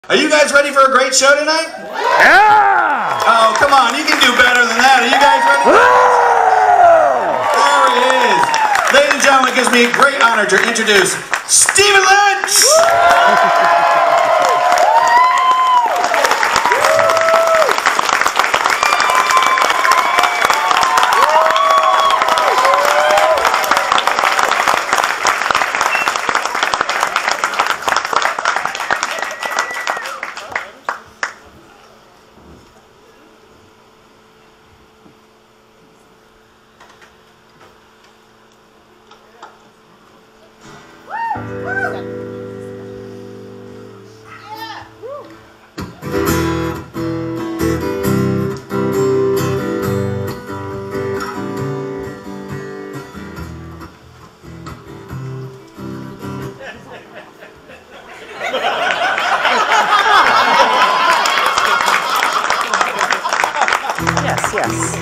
Are you guys ready for a great show tonight? Yeah! Oh, come on, you can do better than that. Are you guys ready? There he is. Ladies and gentlemen, it gives me a great honor to introduce Stephen Lynch! Yes.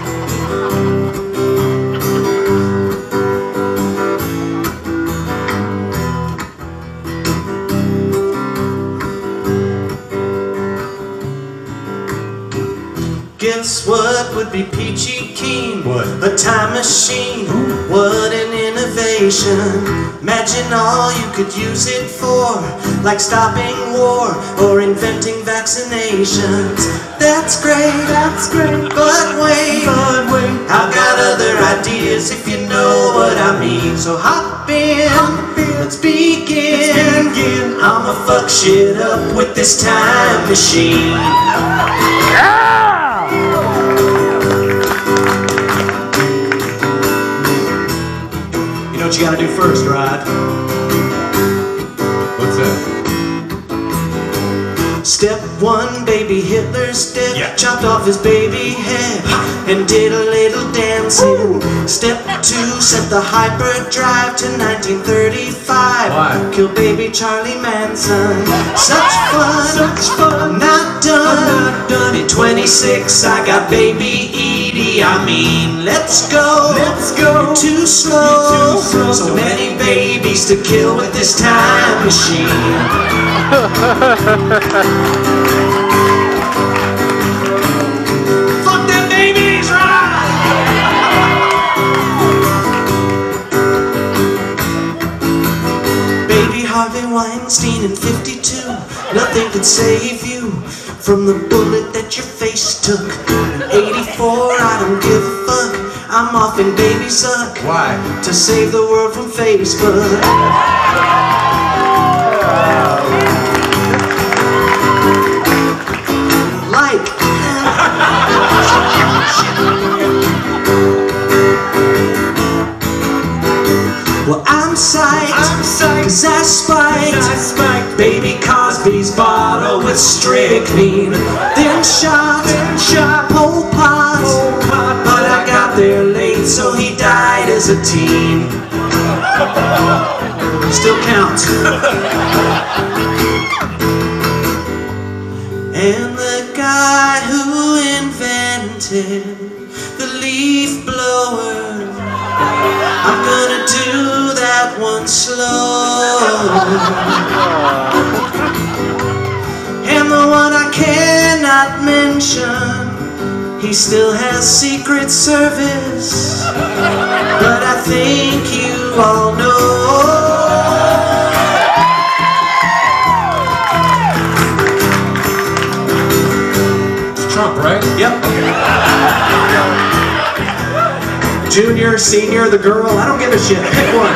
Guess what would be peachy keen? What? A time machine. What an innovation. Imagine all you could use it for, like stopping war or inventing vaccinations. That's great, but wait, I've got other ideas if you know what I mean. So hop in, let's begin. I'ma fuck shit up with this time machine. You know what you gotta do first, right? What's that? Step one, baby Hitler's dead. Yeah. Chopped off his baby head and did a little dancing. Step two, set the hyperdrive to 1935. Why? Kill baby Charlie Manson. Such fun, not done. In 26, I got baby Edie. I mean, let's go. You're too slow. So many babies to kill with this time machine. Fuck them babies, right? Baby Harvey Weinstein in 52. Nothing could save you from the bullet that your face took. In 84, I don't give a fuck. I'm off in baby suck. Why? To save the world from Facebook. Well, I'm psyched, cause I spiked baby Cosby's bottle with strychnine. Then shot Pol Pot, but I got there late, so he died as a teen. Still counts. And the guy who invented the leaf blower, I'm gonna do that one slow. And the one I cannot mention, he still has Secret Service, but I think you all know. Trump, right? Yep. Junior, senior, the girl, I don't give a shit. Pick one.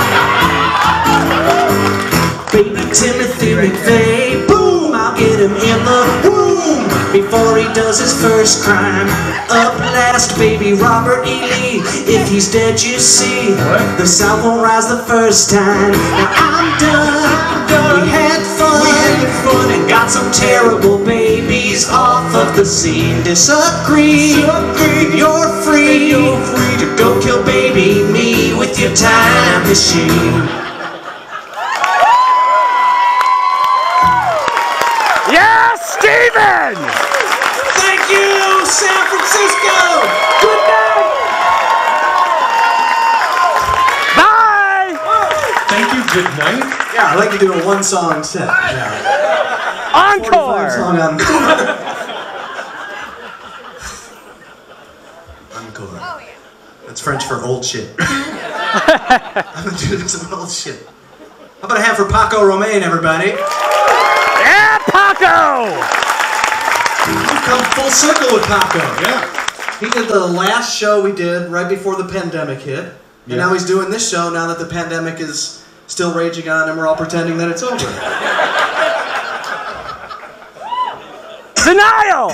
Baby Timothy McVeigh, boom, I'll get him in the womb before he does his first crime. Up last, baby Robert E. Lee. If he's dead, you see, the South won't rise the first time. Now I'm done. We had fun and got some terrible babies off of the scene. Disagree. You're free to go kill baby me with your time machine. Yeah, Stephen! Thank you, San Francisco! Good night! Bye! Thank you, good night. Yeah, I like to do a one-song set. Yeah. Encore! Song encore. Encore. Oh, yeah. That's French for old shit. I'm gonna do some old shit. How about a hand for Paco Romain, everybody? Yeah, Paco! We've come full circle with Paco. Yeah. He did the last show we did right before the pandemic hit. And now he's doing this show now that the pandemic is still raging on and we're all pretending that it's over. Denial!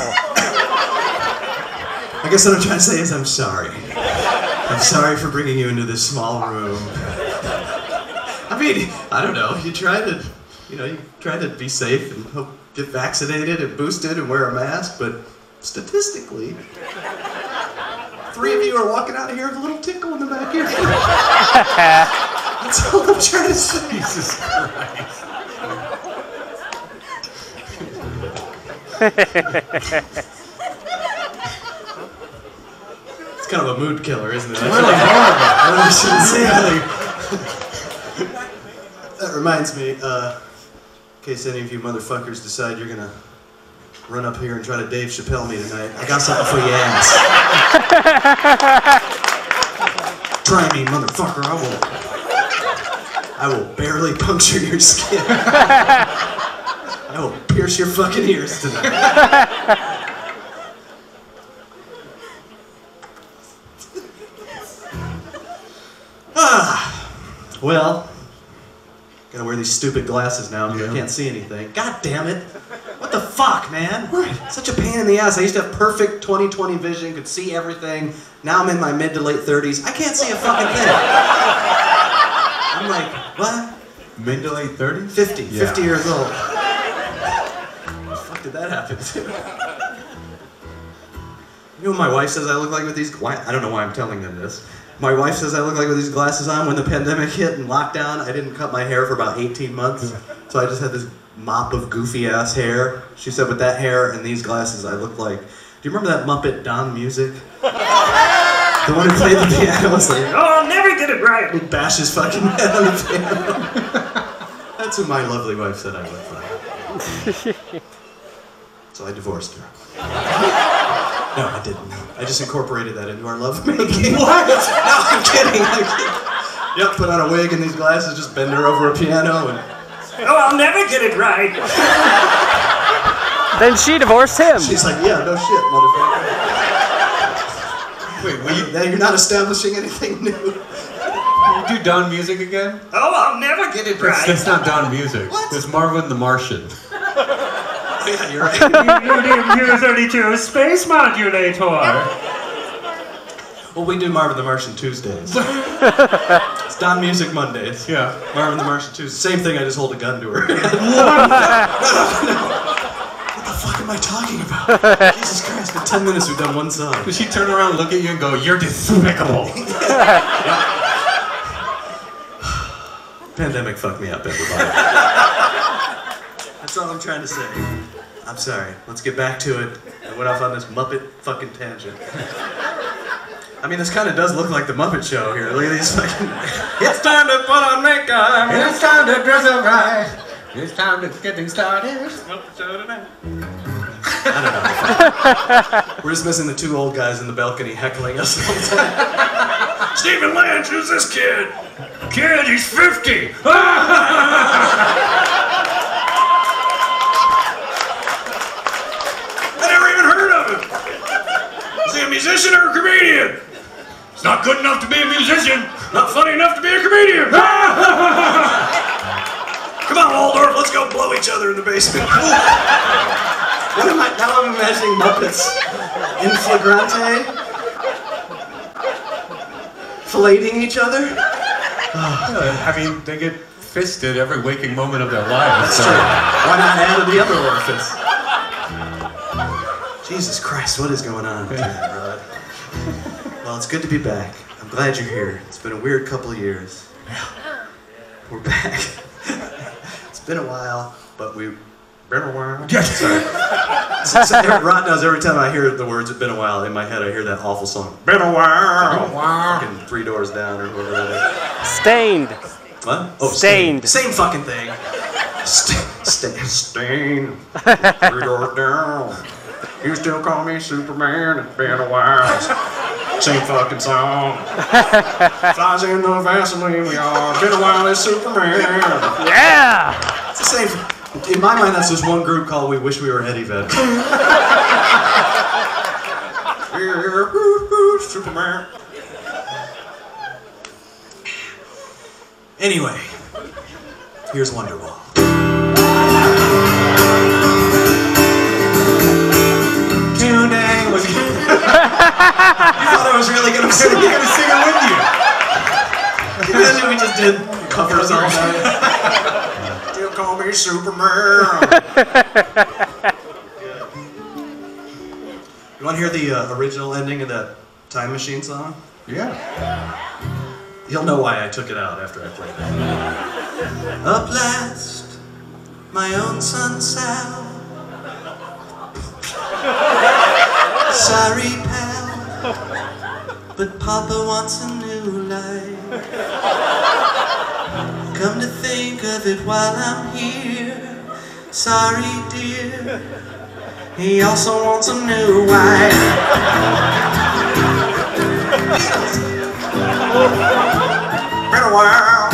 I guess what I'm trying to say is I'm sorry. I'm sorry for bringing you into this small room. I mean, I don't know, you try to be safe and hope, get vaccinated and boosted and wear a mask, but statistically, 3 of you are walking out of here with a little tickle in the back of your head. That's all I'm trying to say. Jesus Christ. It's kind of a mood killer, isn't it? It's really horrible. I really shouldn't say anything. That reminds me, in case any of you motherfuckers decide you're gonna run up here and try to Dave Chappelle me tonight, I got something for your ass. Try me, motherfucker, I will barely puncture your skin. I will pierce your fucking ears tonight. Well, gotta wear these stupid glasses now because I can't see anything. God damn it. What the fuck, man? Such a pain in the ass. I used to have perfect 20/20 vision, could see everything. Now I'm in my mid to late 30s. I can't see a fucking thing. I'm like, what? Mid to late 30s? 50. Yeah. 50 years old. What the fuck did that happen to? You know what my wife says I look like with these glasses? I don't know why I'm telling them this. My wife says I look like with these glasses on. When the pandemic hit and lockdown, I didn't cut my hair for about 18 months. So I just had this mop of goofy ass hair. She said with that hair and these glasses, I look like... Do you remember that Muppet Don Music? The one who played the piano was like, oh, I'll never get it right. He'd bash his fucking head on the piano. That's what my lovely wife said I looked like. So I divorced her. No, I didn't. I just incorporated that into our lovemaking. What? No, I'm kidding. Yep, put on a wig and these glasses, just bend her over a piano and... Oh, I'll never get it right. Then she divorced him. She's like, yeah, no shit, motherfucker. Wait, now you're not establishing anything new. You do Don Music again? Oh, I'll never get it right. That's not Don Music. What? It's Marvin the Martian. Yeah, you're right. U-32 space modulator. Well, we do Marvin the Martian Tuesdays. It's Don Music Mondays. Yeah. Marvin the Martian Tuesdays. Same thing, I just hold a gun to her. No. What the fuck am I talking about? Jesus Christ, it's been 10 minutes we've done one song. Does she turn around, look at you, and go, "You're despicable"? Pandemic fucked me up, everybody. That's all I'm trying to say. I'm sorry. Let's get back to it. I went off on this Muppet fucking tangent. I mean, this kind of does look like the Muppet Show here. Look at these fucking... It's time to put on makeup. It's time to dress up right. It's time to get things started. I don't know. We're just missing the 2 old guys in the balcony heckling us all the time. Stephen Lynch, who's this kid? Kid, he's 50. Is he a musician or a comedian? He's not good enough to be a musician. Not funny enough to be a comedian. Come on, Waldorf, let's go blow each other in the basement. What am I? Now I'm imagining Muppets in flagrante, filleting each other. I mean, they get fisted every waking moment of their lives. That's true. Why not add to the other orifice? Jesus Christ, what is going on with you, Rod? Well, it's good to be back. I'm glad you're here. It's been a weird couple of years. We're back. It's been a while, but we've been a while. Sorry. So Rod knows every time I hear the words "it's been a while" in my head, I hear that awful song. Been a while. Fucking 3 Doors Down or whatever that is. Stained. What? Oh, Stained. Same fucking thing. Stain, 3 doors down. You still call me Superman, it's been a while. Same fucking song. Flies in the Vaseline, we are. Been a while, it's Superman. Yeah! It's the same. In my mind, that's just one group called We Wish We Were Eddie Vedder. Superman. Anyway, here's Wonderwall. Tune dang was. You thought I was really gonna sing it? Gonna sing it with you. Imagine we just did covers all night. Still call me Superman. You want to hear the original ending of that Time Machine song? Yeah. You'll know why I took it out after I played it. Up last, my own son Sal. Sorry, pal, but Papa wants a new life. Come to think of it while I'm here, sorry, dear, he also wants a new wife. Been a while.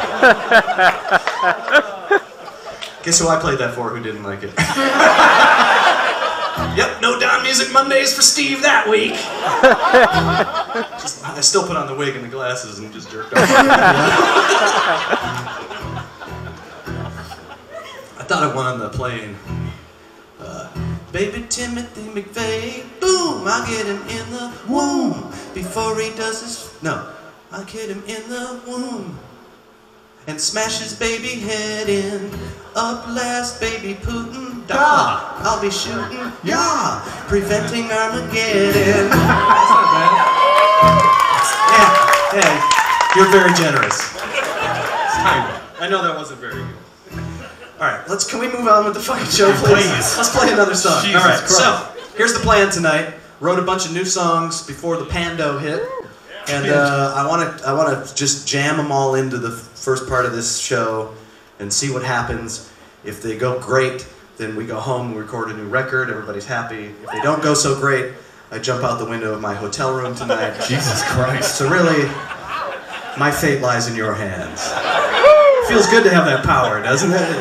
Guess who I played that for who didn't like it? Yep, no Don Music Mondays for Steve that week. I still put on the wig and the glasses and just jerked off. I thought of one on the plane. Baby Timothy McVeigh, boom, I'll get him in the womb before he does his... No, I'll get him in the womb and smash his baby head in. Up last, baby Putin, da, I'll be shooting, yeah, preventing Armageddon. That's not bad. Yeah, you're very generous. It's time. I know that wasn't very good. All right, can we move on with the fucking show, please? Let's play another song. Jesus All right, Christ. so here's the plan tonight. Wrote a bunch of new songs before the Pando hit, and I want to just jam them all into the first part of this show and see what happens. If they go great, then we go home, we record a new record, everybody's happy. If they don't go so great, I jump out the window of my hotel room tonight. Jesus Christ. So really, my fate lies in your hands. Feels good to have that power, doesn't it?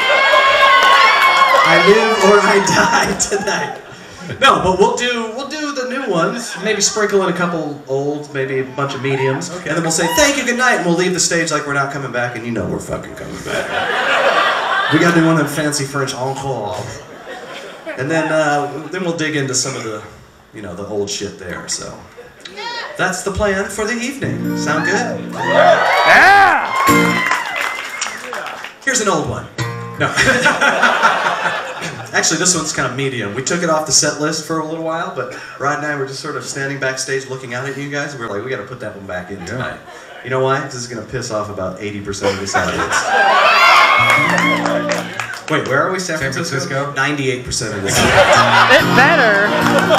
I live or I die tonight. No, but we'll do the new ones. Maybe sprinkle in a couple old, maybe a bunch of mediums, okay. and then we'll say thank you, good night, and we'll leave the stage like we're not coming back, and you know we're fucking coming back. We gotta do one of them fancy French encore, and then we'll dig into some of the, the old shit there. So that's the plan for the evening. Sound good? Yeah! Here's an old one. No. Actually, this one's kind of medium. We took it off the set list for a little while, but Rod and I were just sort of standing backstage looking out at you guys, and we were like, we got to put that one back in tonight. You know why? Because this is going to piss off about 80% of this audience. Wait, where are we? San Francisco? 98% of this audience. It better.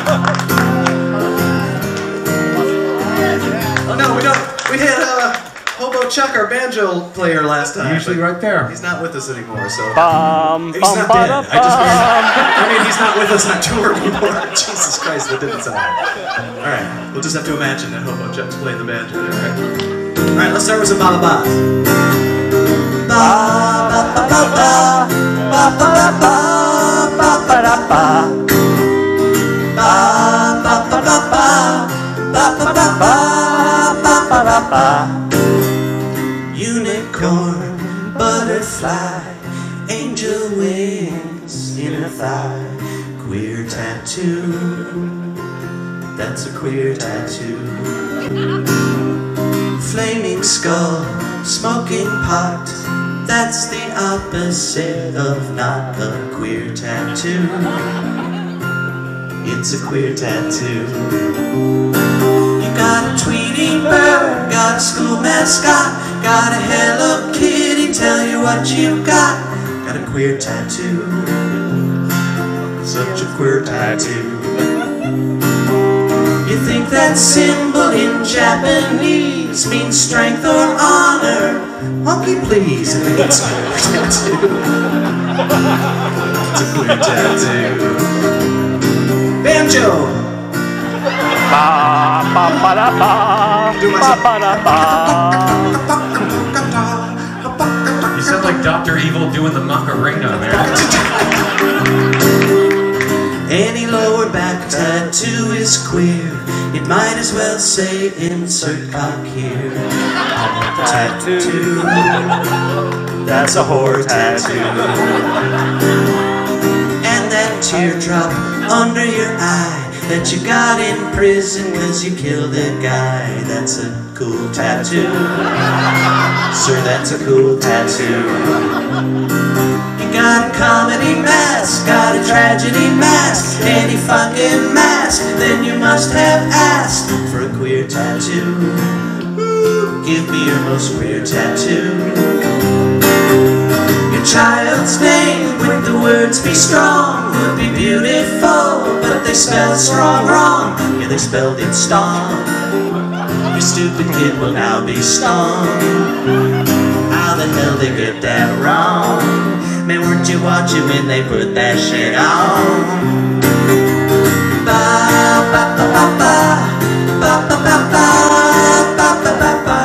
Oh no, we don't. We had Hobo Chuck, our banjo player, last time. Usually right there. He's not with us anymore, so. Bum, He's bum, not ba, dead. da, I mean, he's not with us on tour anymore. Jesus Christ, that didn't sound right. All right, we'll just have to imagine that Hobo Chuck's playing the banjo. All right, let's start with some ba ba ba. Ba ba ba ba ba ba ba ba ba ba ba ba ba ba ba ba ba ba ba. Unicorn, butterfly, angel wings in a thigh, queer tattoo, that's a queer tattoo. Flaming skull, smoking pot, that's the opposite of not a queer tattoo. It's a queer tattoo. You got a Tweety bird, got a school mascot, got a Hello Kitty, tell you what you got. Got a queer tattoo, such a queer tattoo. You think that symbol in Japanese means strength or honor? Monkey please, it means queer tattoo. It's a queer tattoo. Banjo. Ba ba ba da ba. Do my Ba ba da ba. You sound like Dr. Evil doing the Macarena, man. Any lower back tattoo is queer. It might as well say insert cock here. Tattoo. That's a whore tattoo. And that teardrop under your eye that you got in prison cause you killed a guy. That's a cool tattoo. Sir, that's a cool tattoo. You got a comedy mask, got a tragedy mask, any fucking mask, then you must have asked for a queer tattoo. Give me your most queer tattoo. Your child's name with the words be strong would be beautiful, but they spelled strong wrong. Yeah, they spelled it stong. Your stupid kid will now be stung. How the hell they get that wrong? Man, weren't you watching when they put that shit on? Ba ba ba ba ba ba ba ba ba ba ba ba ba.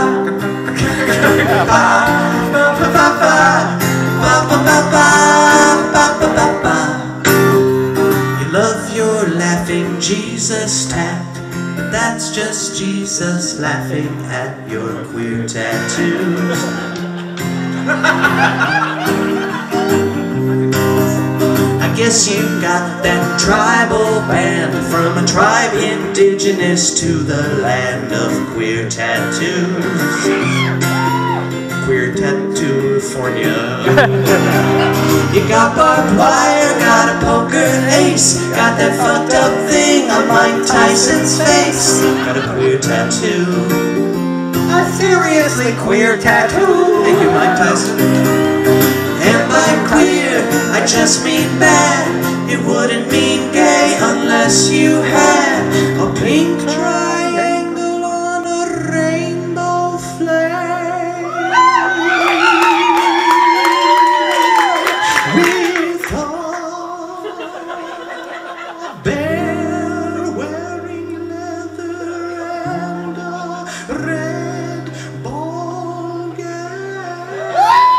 You love your laughing Jesus tact, but that's just Jesus laughing at your queer tattoos. I guess you got that tribal band from a tribe indigenous to the land of queer tattoos. Queer Tattoo-fornia. You got barbed wire, got a poker ace, got that fucked up thing on Mike Tyson's face. Got a queer tattoo. A seriously queer tattoo. Thank you, Mike Tyson. And by queer, I just mean bad. It wouldn't mean gay unless you had a pink triangle on a rainbow flag. With a bear wearing leather and a red ball gown.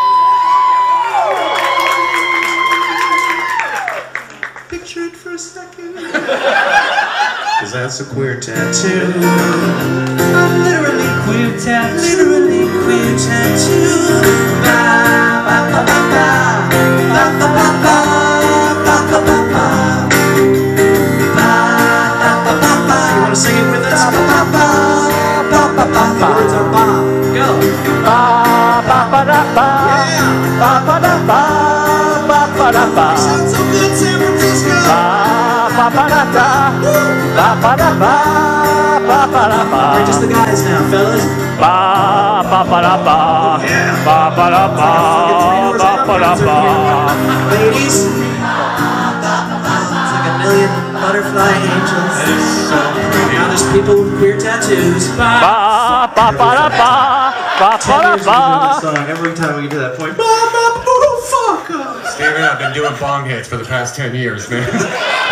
Picture it for a second. Cause that's a queer tattoo. I'm literally queer tattoo. Literally queer tattoo. Ba ba ba ba ba ba ba ba ba ba ba ba ba. Ba ba ba ba ba. You wanna sing it with us? Ba ba ba ba ba ba. The words are ba. Go. Ba ba ba da ba. Yeah. Ba ba da ba. Ba ba da ba. Sounds so good, San Francisco. Ba ba ba da da. Ba ba da ba. Ba ba da ba. We're just the guys now, fellas. Ba ba ba da ba. Ba ba da ba. Ba ba da ba. Ladies, it's like a million butterfly angels. That is so pretty. Now there's people with queer tattoos. Ba ba ba da ba. Ba ba 10 da years ba. we've been doing this song. Every time we get to that point, ba ba boo fuck. Steve and I have been doing bong hits for the past 10 years, man. Ba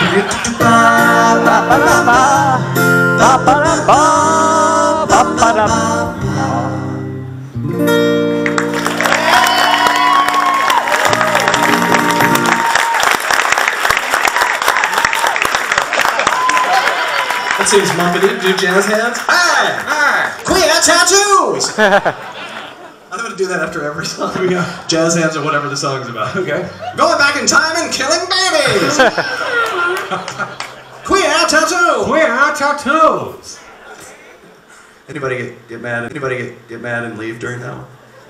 ba ba da ba. Ba ba da ba. Ba ba da ba. That seems muppety. Do jazz hands. Hi! Queer tattoos! I'm gonna do that after every song. Jazz hands or whatever the song's about. Okay. Going back in time and killing babies! Queer tattoo! Queer tattoos! Anybody get mad? Anybody get mad and leave during that one?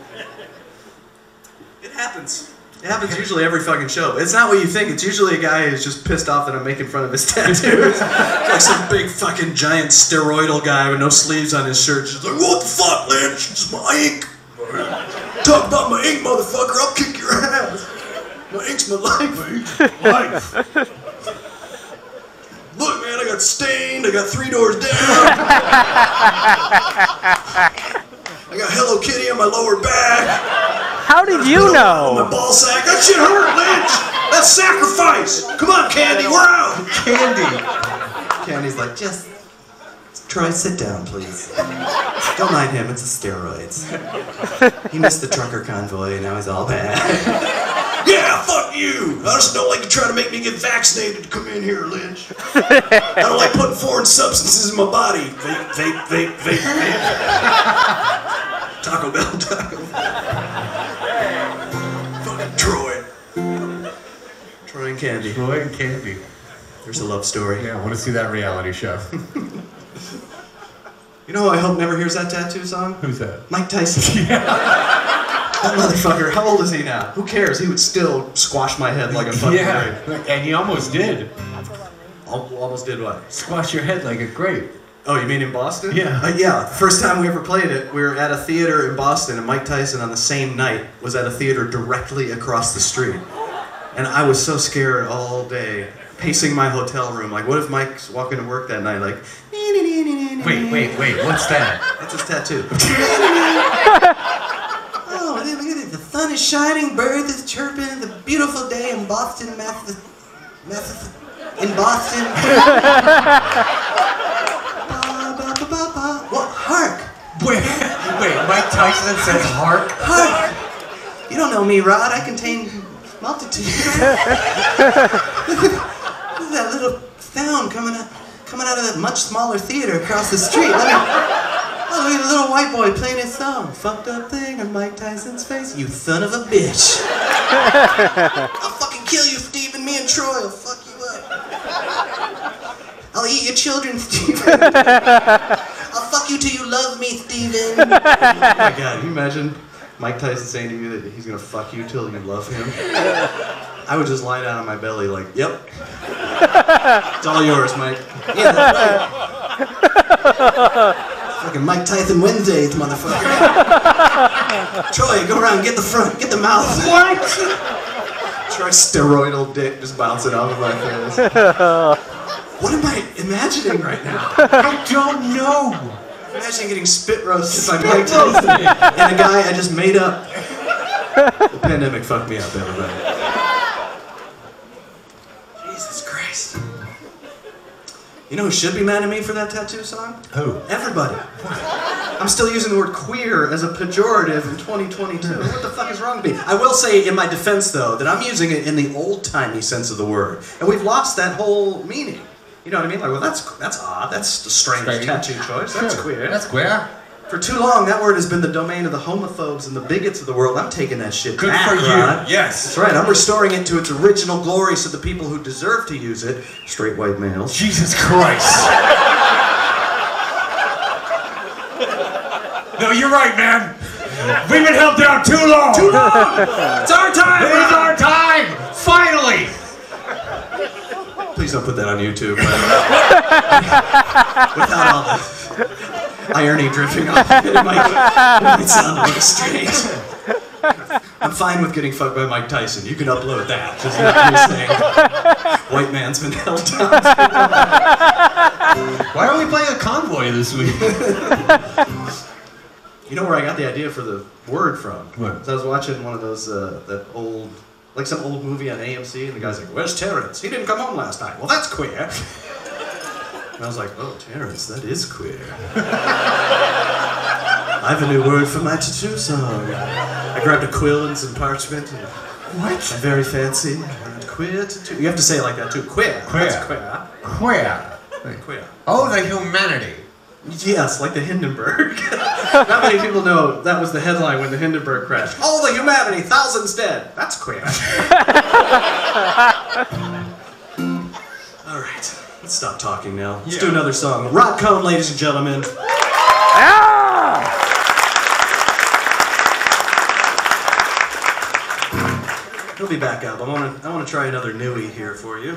It happens. It happens usually every fucking show. It's not what you think. It's usually a guy who's just pissed off that I'm making fun of his tattoos. It's like some big fucking giant steroidal guy with no sleeves on his shirt. Just like, what the fuck, Lynch? It's my ink. Talk about my ink, motherfucker. I'll kick your ass. My ink's my life. My ink's my life. Look, man, I got stained. I got 3 doors down. I got Hello Kitty on my lower back. How did you My know? ball sack. That shit hurt, Lynch. That's sacrifice. Come on, Candy, we're out. Candy. Candy's like, just Troy, sit down, please. Don't mind him, it's the steroids. He missed the trucker convoy, and now he's all bad. Yeah, fuck you! I just don't like to try to make me get vaccinated to come in here, Lynch. I don't like putting foreign substances in my body. Vape, vape, vape, vape, vape. Taco Bell, Taco Bell. Fucking Troy. Troy and Candy. Troy and Candy. There's a love story. Yeah, I want to see that reality show. You know who I hope never hears that tattoo song? Who's that? Mike Tyson. Yeah. That motherfucker, how old is he now? Who cares? He would still squash my head like a fucking grape. And you almost did. Almost did what? Squash your head like a grape. Oh, you mean in Boston? Yeah. Yeah, first time we ever played it, we were at a theater in Boston, and Mike Tyson on the same night was at a theater directly across the street. And I was so scared all day, pacing my hotel room, like, what if Mike's walking to work that night, like, Wait, what's that? That's his tattoo. Oh, look at it, the sun is shining, birds is chirping, the beautiful day in Boston, in Boston. What? Hark! Wait, Mike Tyson says hark? Hark! You don't know me, Rod. I contain multitudes. Look at that little sound coming out of that much smaller theater across the street. Look at a little white boy playing his song. Fucked up thing on Mike Tyson's face. You son of a bitch. I'll fucking kill you, Stephen. Me and Troy will fuck you up. I'll eat your children, Stephen. I'll fuck you till you love me, Stephen. Oh my God, can you imagine Mike Tyson saying to you that he's gonna fuck you till you love him? I would just lie down on my belly like, yep. It's all yours, Mike. Yeah, that's right. Fucking Mike Tyson Wednesdays, motherfucker. Troy, go around, get the front, get the mouth. What? Troy's steroidal dick just bouncing off of my face. What am I imagining right now? I don't know. Imagine getting spit roasted by Mike Tyson and a guy I just made up. The pandemic fucked me up, everybody. Jesus Christ. You know who should be mad at me for that tattoo song? Who? Everybody. I'm still using the word queer as a pejorative in 2022. What the fuck is wrong with me? I will say in my defense, though, that I'm using it in the old-timey sense of the word. And we've lost that whole meaning. You know what I mean? Like, well, that's odd. That's a strange tattoo choice. That's queer. That's queer. For too long, that word has been the domain of the homophobes and the bigots of the world. I'm taking that shit Good back, for you. Rod. Yes. That's right. I'm restoring it to its original glory so the people who deserve to use it, straight white males. Jesus Christ. No, you're right, man. We've been held down too long. Too long! It's our time! It is our time! Finally! Please don't put that on YouTube. Without all the irony dripping off of it, it might sound a little strange. I'm fine with getting fucked by Mike Tyson. You can upload that. Just like you're saying, white man's been held down. Why are we playing a convoy this week? You know where I got the idea for the word from? What? So I was watching one of those, that old, like some old movie on AMC, and the guy's like, where's Terrence? He didn't come home last night. Well, that's queer. And I was like, oh, Terrence, that is queer. I have a new word for my tattoo song. I grabbed a quill and some parchment. And What? I'm very fancy. Queer tattoo. You have to say it like that too. Queer. Queer. That's queer. Queer. Queer. Oh, the humanity. Yes, like the Hindenburg. Not many people know that was the headline when the Hindenburg crashed. Oh, the humanity, thousands dead. That's queer. All right, let's stop talking now. Let's do another song. Rock Cone, ladies and gentlemen. Ah! He'll be back up. I want to try another newie here for you.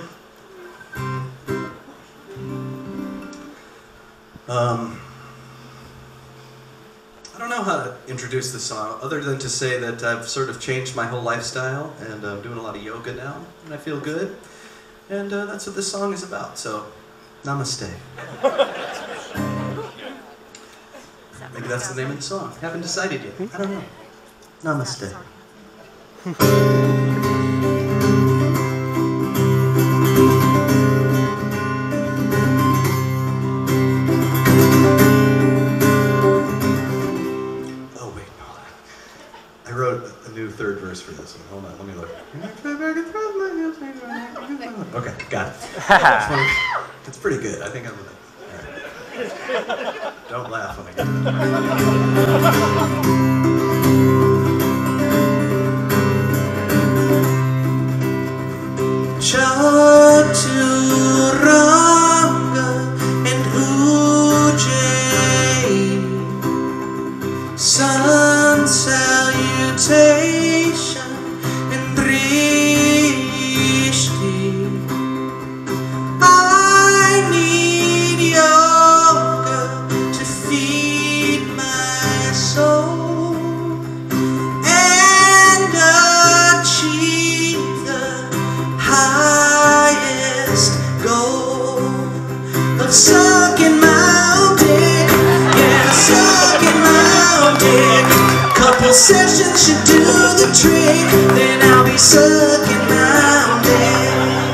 I don't know how to introduce this song other than to say that I've sort of changed my whole lifestyle and I'm doing a lot of yoga now and I feel good. And that's what this song is about, so namaste. Maybe that's the name of the song. Haven't decided yet. I don't know. Namaste. Oh wait, hold on. I wrote a new third verse for this one. Hold on, let me look. Okay, got it. It's pretty good. I think I'm gonna. All right. Don't laugh when I get that. Chaturanga and Ujjayi, sun salutation and drishti. I need yoga to feed my soul and achieve the highest goal of sucking my own dick. Yeah, sucking my own dick. Couple sessions should do the trick, then I'll be sucking my own dick.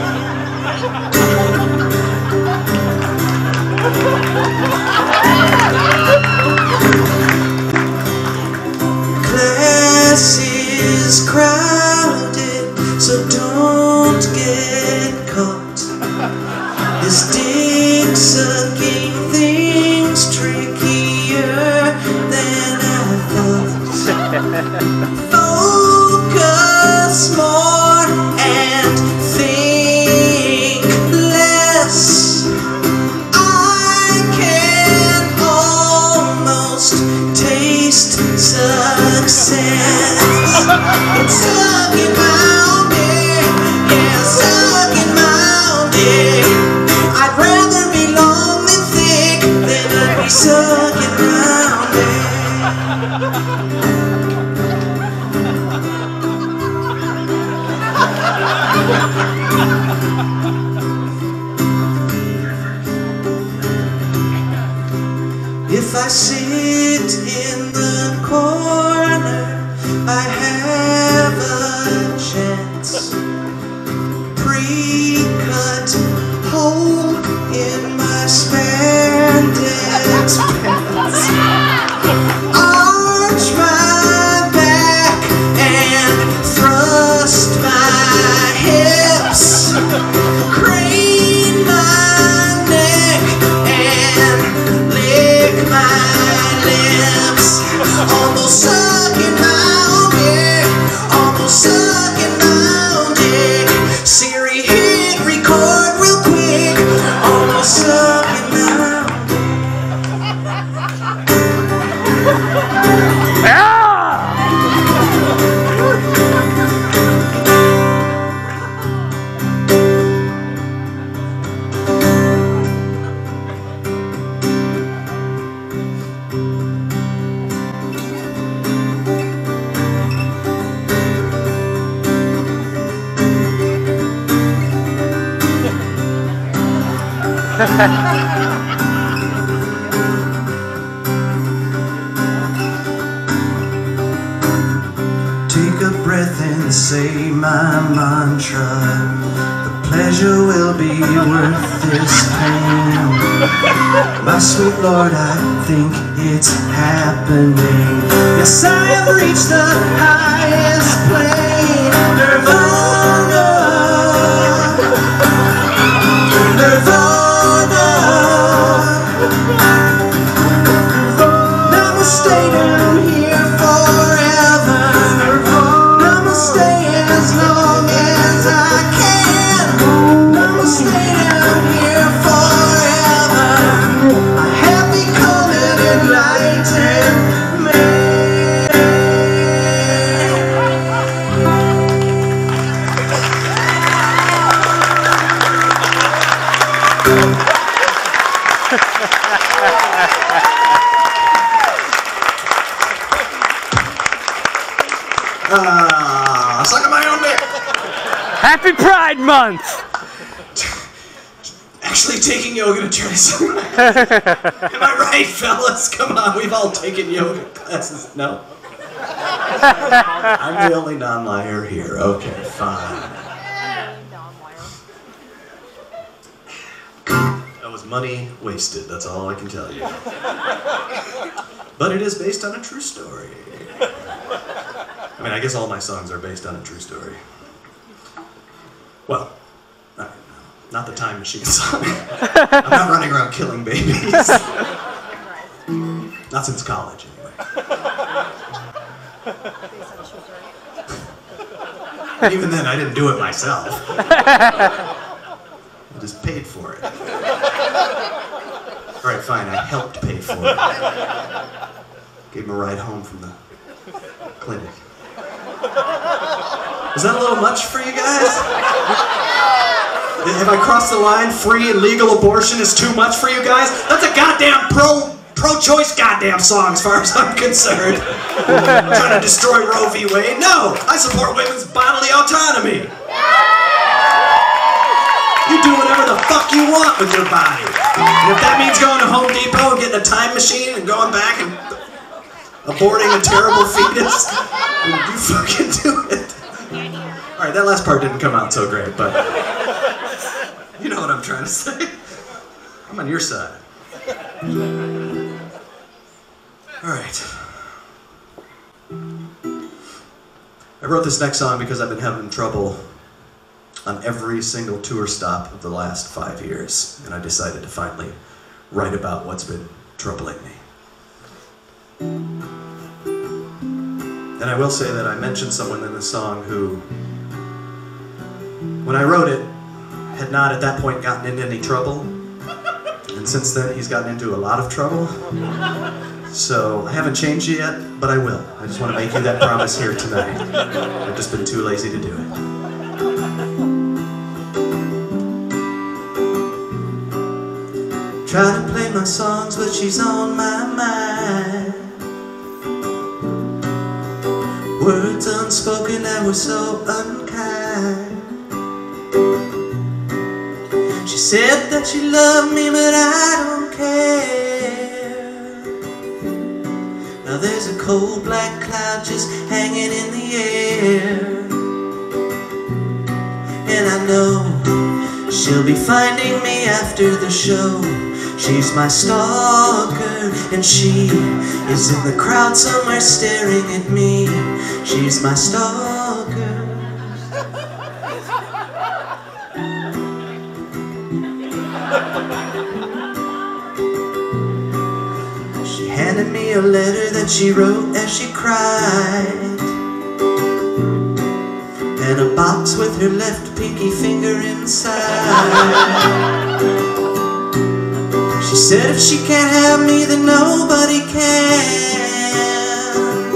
Class is crowded, so don't get caught. This dick sucking thing's trickier than I thought. Focus more and think less. I can almost taste success. It's sucking my own dick, yeah, sucking my own dick. I'd rather be long than thick than I'd be sucking my own dick. If I sit in the corner, I have a chance. Pre-cut hole in my spandex pants. Arch my back and thrust my hips. Crane my neck and lick my lips. Almost sucking my own dick. Almost sucking my own dick. Siri, hit record real quick. Almost sucking my own Take a breath and say my mantra. The pleasure will be worth this pain. My sweet Lord, I think it's happening. Yes, I have reached the highest plane. Nirvana. Nirvana. Namaste down here forever. Namaste as long as I can. Namaste down here forever. I have become an enlightened man. Sucking my own dick. Happy Pride Month! Actually taking yoga to try to suck my Am I right, fellas? Come on, we've all taken yoga classes. No? I'm the only non-liar here. Okay, fine. That was money wasted, that's all I can tell you. But it is based on a true story. I mean, I guess all my songs are based on a true story. Well, not the Time Machine song. I'm not running around killing babies. Not since college, anyway. And even then, I didn't do it myself. I just paid for it. All right, fine, I helped pay for it. Gave him a ride home from the clinic. Is that a little much for you guys? Have I crossed the line? Free and legal abortion is too much for you guys? That's a goddamn pro-choice goddamn song as far as I'm concerned. Trying to destroy Roe v. Wade? No! I support women's bodily autonomy. You do whatever the fuck you want with your body. And if that means going to Home Depot and getting a time machine and going back and aborting a terrible fetus, you fucking do it. Alright, that last part didn't come out so great, but you know what I'm trying to say. I'm on your side. Alright. I wrote this next song because I've been having trouble on every single tour stop of the last 5 years, and I decided to finally write about what's been troubling me. And I will say that I mentioned someone in the song who, when I wrote it, had not at that point gotten into any trouble. And since then, he's gotten into a lot of trouble. So I haven't changed it yet, but I will. I just want to make you that promise here tonight. I've just been too lazy to do it. Try to play my songs, but she's on my mind. Words unspoken that were so unkind. She said that she loved me, but I don't care. Now there's a cold black cloud just hanging in the air, and I know she'll be finding me after the show. She's my stalker, and she is in the crowd somewhere staring at me. She's my stalker. She handed me a letter that she wrote as she cried, and a box with her left pinky finger inside. She said if she can't have me, then nobody can.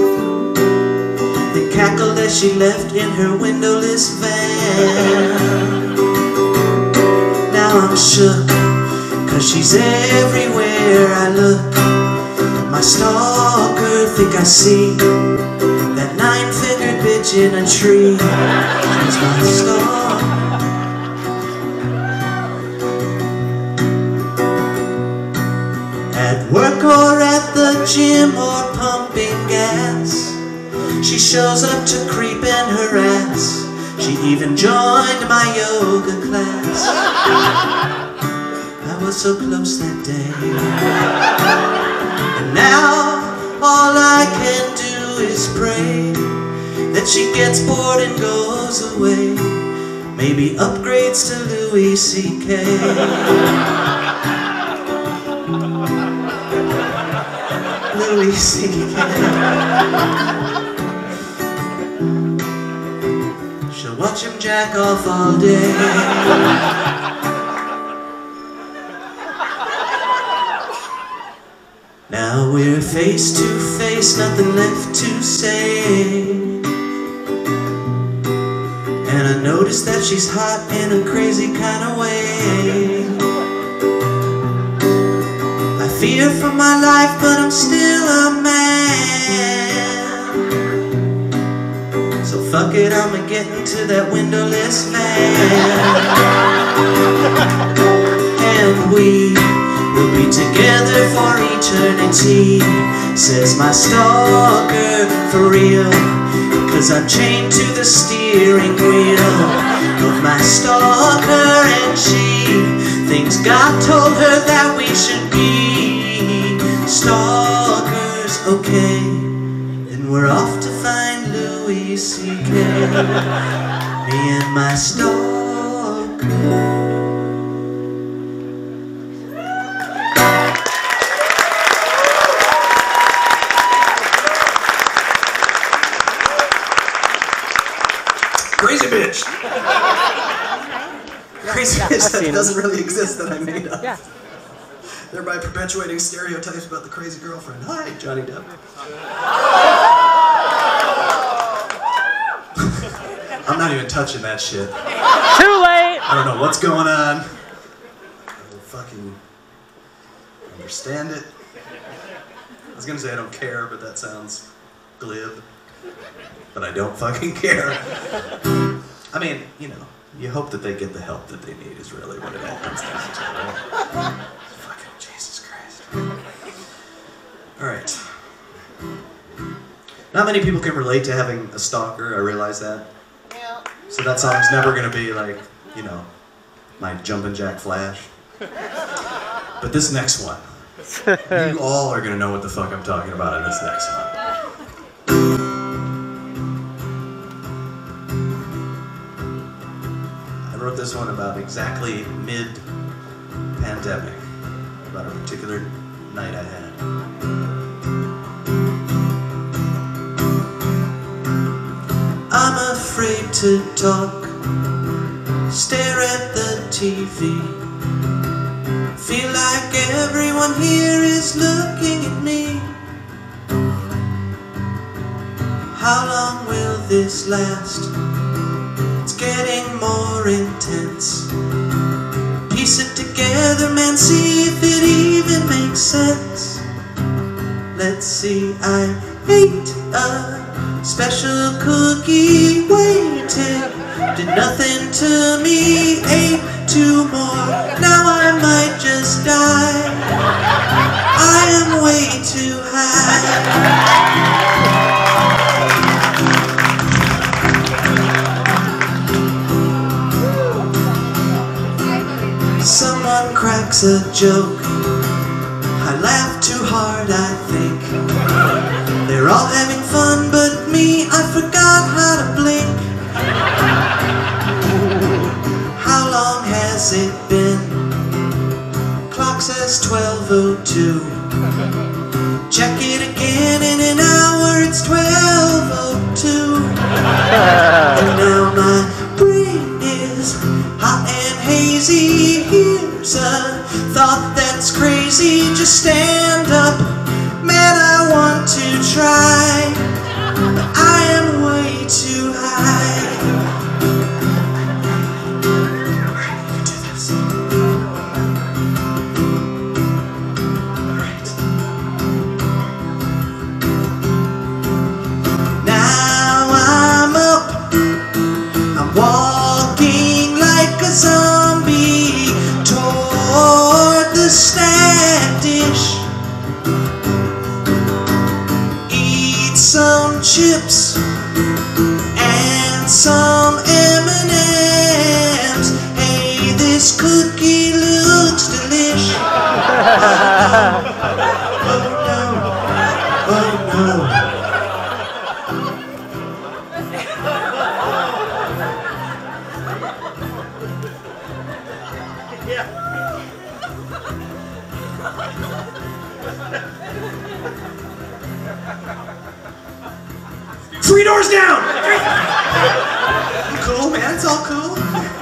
Then cackled as she left in her windowless van. Now I'm shook, 'cause she's everywhere I look. My stalker, think I see that 9-fingered bitch in a tree. She's my stalker. At work or at the gym or pumping gas, she shows up to creep and harass. She even joined my yoga class. I was so close that day, and now all I can do is pray that she gets bored and goes away. Maybe upgrades to Louis C.K. Louis C.K. She'll watch him jack off all day. Now we're face to face, nothing left to say. And I notice that she's hot in a crazy kind of way. I fear for my life, but I'm still a man. So fuck it, I'ma get into that windowless van. And we will be together for eternity. says my stalker, for real, 'cause I'm chained to the steering wheel of my stalker, and she thinks God told her that we should be stalkers. Okay, then we're off to find Louis C.K. Me and my stalker. Crazy bitch! Crazy bitch that doesn't really exist that I made up. Yeah. Thereby perpetuating stereotypes about the crazy girlfriend. Hi, Johnny Depp. I'm not even touching that shit. Too late! I don't know what's going on. I don't fucking understand it. I was gonna say I don't care, but that sounds glib. But I don't fucking care. I mean, you know, you hope that they get the help that they need is really what it all comes down to, right? Fucking Jesus Christ. Alright. Not many people can relate to having a stalker, I realize that. Yeah. So that song's never gonna be like, you know, my Jumpin' Jack Flash. But this next one, you all are gonna know what the fuck I'm talking about in this next one. I wrote this one about exactly mid-pandemic, about a particular night I had. I'm afraid to talk, stare at the TV, feel like everyone here is looking at me. How long will this last? It's getting more intense. Piece it together, man, see if it even makes sense. Let's see, I ate a special cookie, waited, did nothing to me, ate 2 more, now I might just die. I am way too high. Someone cracks a joke, I laugh too hard, I think. They're all having fun but me, I forgot how to blink. How long has it been? Clock says 12:02. Check it again in an hour, it's 12:02. And now my brain is hot and hazy. Here's a thought that's crazy. Just stand up, man, I want to try, but I am way too high. Alright, you can do this. Alright. Now I'm up, I'm walking like a zombie toward the snack dish. Eat some chips and some M&Ms. Hey, this cookie looks delish. Oh no, oh no. Three doors down! Cool, man, it's all cool.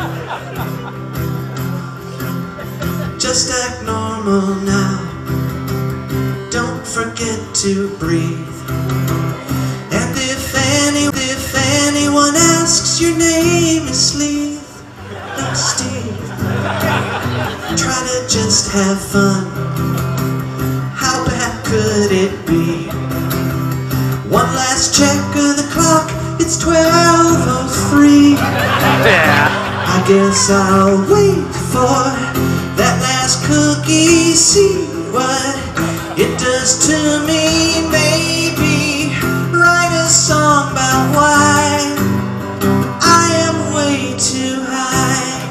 Just act normal now. Don't forget to breathe. And if anyone asks your name is Sleeve, no Steve. Try to just have fun. How bad could it be? One last check of the clock, it's 12:03. I guess I'll wait for that last cookie, see what it does to me. Maybe write a song about why I am way too high.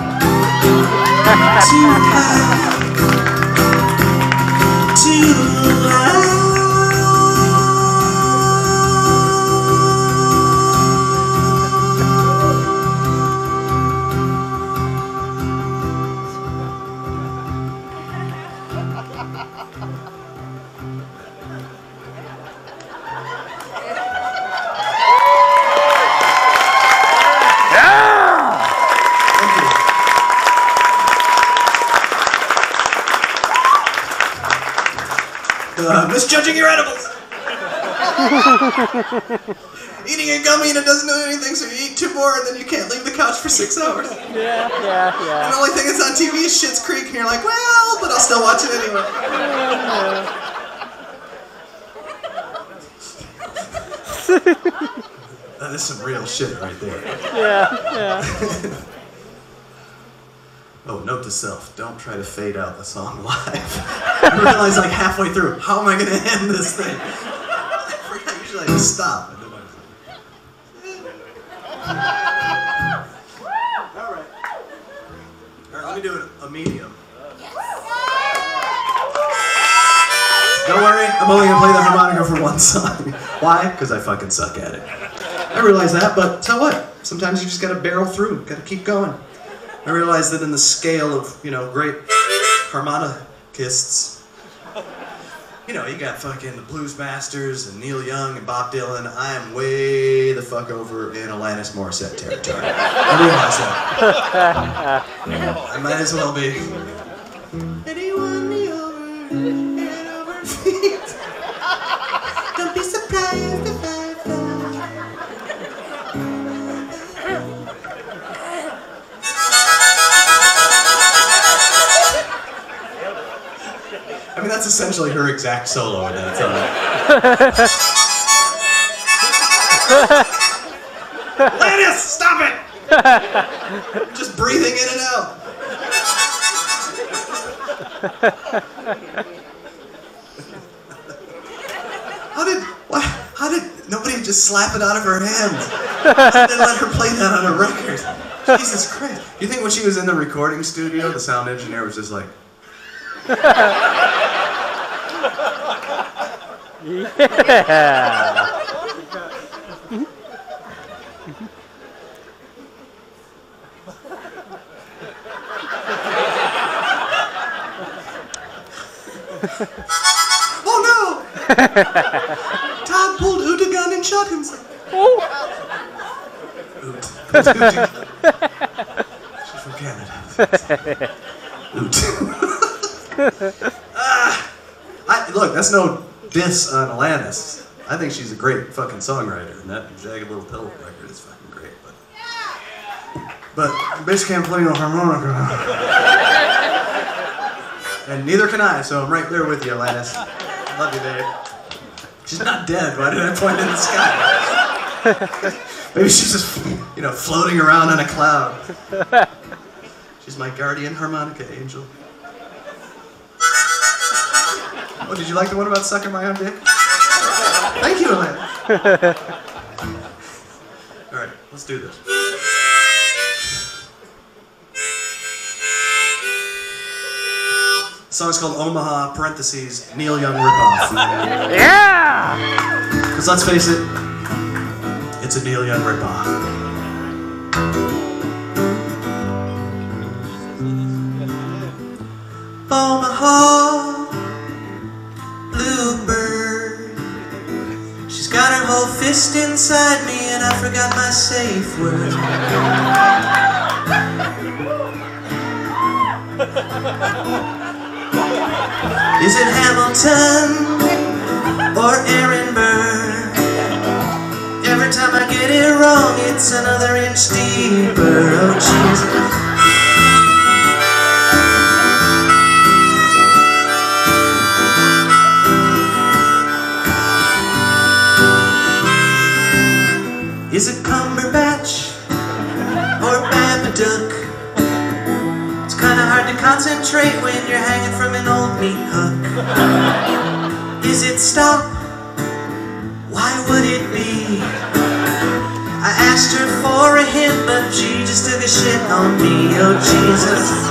Too high. Too high. Misjudging your edibles. Eating a gummy and it doesn't do anything, so you eat 2 more and then you can't leave the couch for 6 hours. Yeah. And the only thing that's on TV is Schitt's Creek, and you're like, well, but I'll still watch it anyway. That is some real shit right there. Yeah. Oh, note to self, don't try to fade out the song live. I realized like halfway through, how am I going to end this thing? I forgot, usually I just stop. Alright, let me do a medium. Don't worry, I'm only going to play the harmonica for 1 song. Why? Because I fucking suck at it. I realize that, but so what? Sometimes you just got to barrel through, got to keep going. I realized that in the scale of, great harmonicists, you got fucking the Blues Masters and Neil Young and Bob Dylan. I am way the fuck over in Alanis Morissette territory. I realize that. I might as well be. Anyone me over, head over feet. Don't be surprised if I fall. I mean, that's essentially her exact solo in that song. Lannis, stop it! Just breathing in and out. How did nobody just slap it out of her hands? And then let her play that on a record? Jesus Christ. You think when she was in the recording studio, the sound engineer was just like, Yeah. oh no! Todd pulled Oot a gun and shot himself. Oot. She's from Canada. Oot. Look, that's no diss on Alanis. I think she's a great fucking songwriter, and that Jagged Little Pill record is fucking great. But bitch can't play no harmonica. And neither can I, so I'm right there with you, Alanis. Love you, babe. She's not dead. Why did I point in the sky? Maybe she's just, floating around on a cloud. She's my guardian harmonica angel. Oh, did you like the one about sucking my own dick? Thank you, Alanis. All right, let's do this. The song's called Omaha, parentheses, Neil Young ripoff. Yeah! Because let's face it, it's a Neil Young ripoff. Omaha, bluebird. She's got her whole fist inside me and I forgot my safe word. Is it Hamilton or Ehrenberg? Every time I get it wrong, it's another inch deeper. Oh, Jesus. Is it Cumberbatch or Babadook? It's kinda hard hard to concentrate when you're hanging from an old meat hook. Is it stop? Why would it be? I asked her for a hint, but she just took a shit on me. Oh Jesus.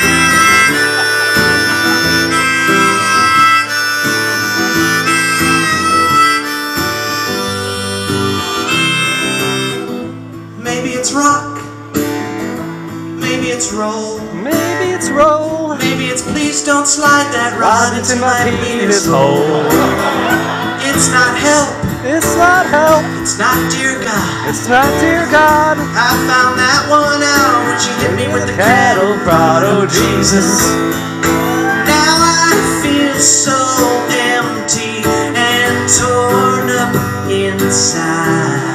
Maybe it's rock, maybe it's roll, maybe it's roll, maybe it's please don't slide that rod into my penis hole. It's not help, it's not help, it's not dear God, it's not dear God. I found that one out when she hit me with the cattle prod. Oh Jesus. Now I feel so empty and torn up inside.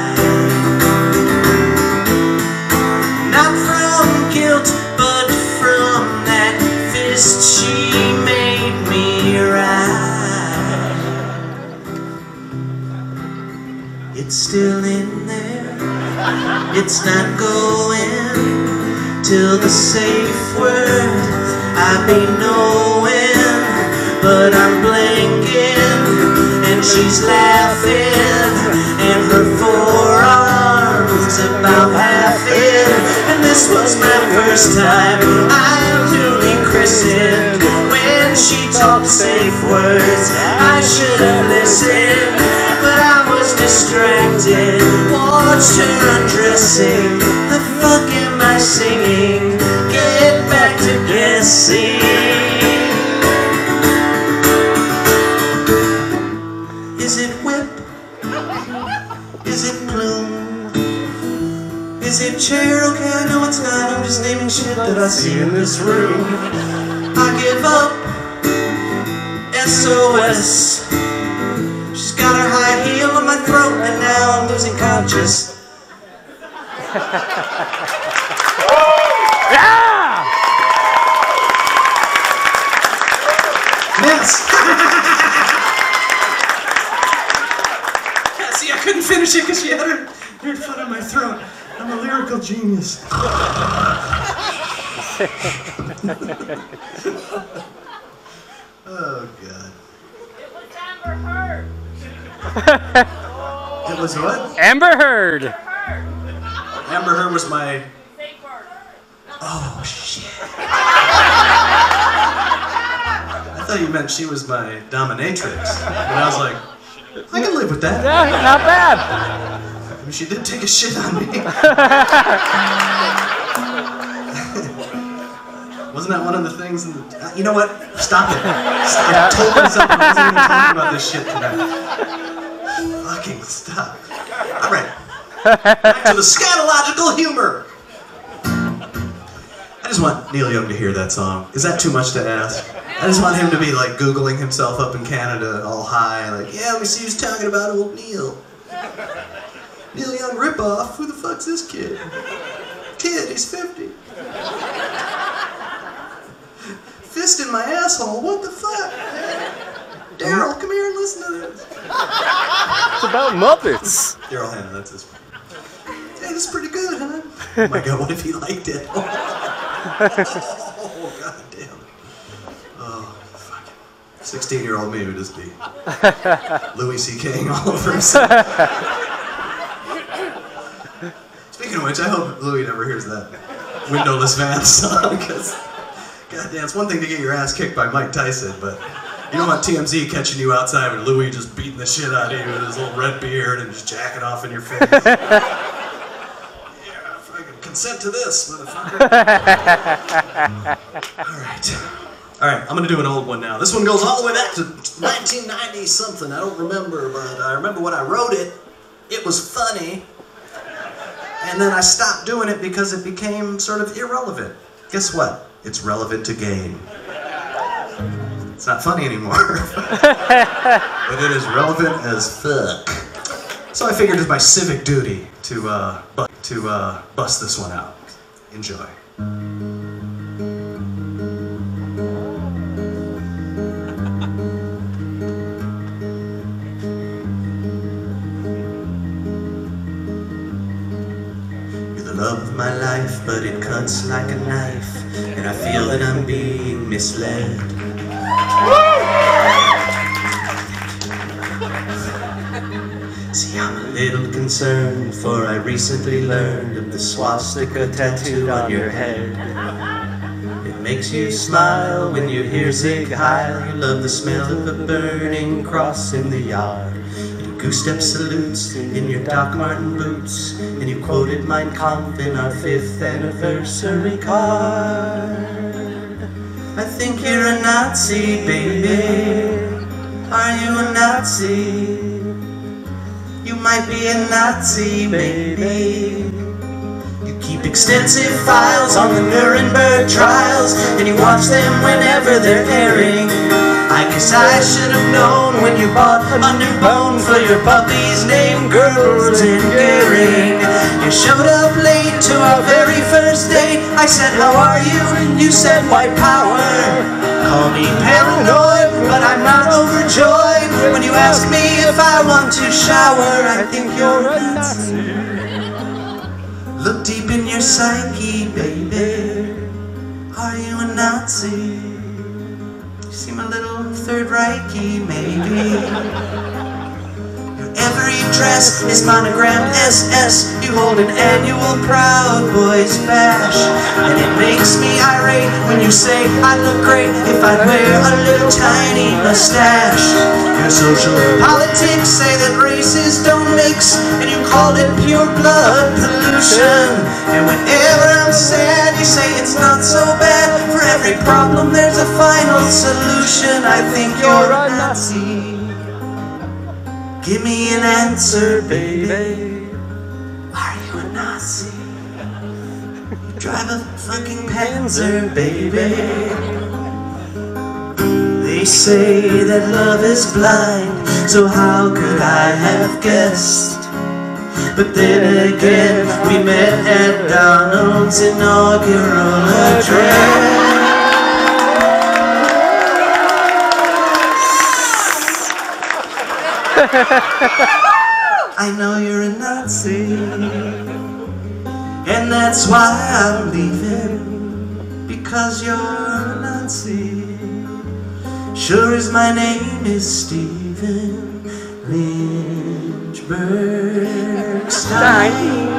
Not from guilt, but from that fist she made me ride. It's still in there, it's not going till the safe word I be knowing. But I'm blinking and she's laughing and her forearms about half in. And this was my first time I am newly christened. When she talked safe words I should have listened, but I was distracted, watched her undressing. The fuck am I singing? Get back to guessing. Is it whip? Is it plume? Is it chair? Okay, I know it's not. I'm just naming shit that I see in this room. I give up. SOS. She's got her high heel on my throat, and now I'm losing conscious. Yeah! Yes. Yeah, see, I couldn't finish it because she had her foot on my throat. I'm a lyrical genius. Oh, God. It was Amber Heard. It was what? Amber Heard. Amber Heard was my... Fake bird. Oh, shit. I thought you meant she was my dominatrix. And I was like, I can live with that. Yeah, not bad. I mean, she did take a shit on me. Wasn't that one of the things in the... You know what? Stop it. I told myself I wasn't even talking about this shit tonight. Fucking stop. All right. Back to the scatological humor. I just want Neil Young to hear that song. Is that too much to ask? I just want him to be like Googling himself up in Canada all high, like, yeah, let me see who's talking about old Neil. Neil Young ripoff? Who the fuck's this kid? Kid, he's 50. Fist in my asshole, what the fuck? Daryl, come here and listen to this. It's about Muppets. Daryl Hannah, that's his one. Hey, this is pretty good, huh? Oh my god, what if he liked it? Oh, god damn. Oh, fuck. 16-year-old me would just be Louis C.K.ing all over himself. Speaking of which, I hope Louis never hears that Windowless Van song, because, goddamn, it's one thing to get your ass kicked by Mike Tyson, but you don't want TMZ catching you outside with Louis just beating the shit out of you with his little red beard and just jacking off in your face. Yeah, fucking consent to this, motherfucker. Alright, I'm gonna do an old one now. This one goes all the way back to 1990 something. I don't remember, but I remember when I wrote it, it was funny. And then I stopped doing it because it became sort of irrelevant. Guess what? It's relevant to game. It's not funny anymore. But it is relevant as fuck. So I figured it's my civic duty to bust this one out. Enjoy. Love of my life, but it cuts like a knife, and I feel that I'm being misled. See, I'm a little concerned, for I recently learned of the swastika tattooed on your head. It makes you smile when you hear Zig Heil. You love the smell of a burning cross in the yard. You do goose-step salutes in your Doc Marten boots, and you quoted Mein Kampf in our 5th anniversary card. I think you're a Nazi, baby. Are you a Nazi? You might be a Nazi, baby. You keep extensive files on the Nuremberg trials, and you watch them whenever they're airing. I guess I should have known when you bought a new bone for your puppies named Girls and Gehring. You showed up late to our very first date. I said, how are you? And you said, white power. Call me paranoid, but I'm not overjoyed when you ask me if I want to shower. I think you're a Nazi. Look deep in your psyche, baby. Are you a Nazi? You seem a little Third Reichy, maybe. Your every dress is monogrammed SS. You hold an annual Proud Boys bash, and it makes me irate when you say I look great if I wear a little tiny mustache. Your social politics say that races don't mix, and you call it pure blood pollution. And whenever I'm sad, you say it's not so bad. For every problem there's a final solution. I think you're a Nazi. Give me an answer, baby. Are you a Nazi? You drive a fucking Panzer, baby. They say that love is blind, so how could I have guessed? But then again, we met at Donald's inaugural address. I know you're a Nazi, and that's why I'm leaving, because you're a Nazi. Sure as my name is Stephen Lynchbergstein.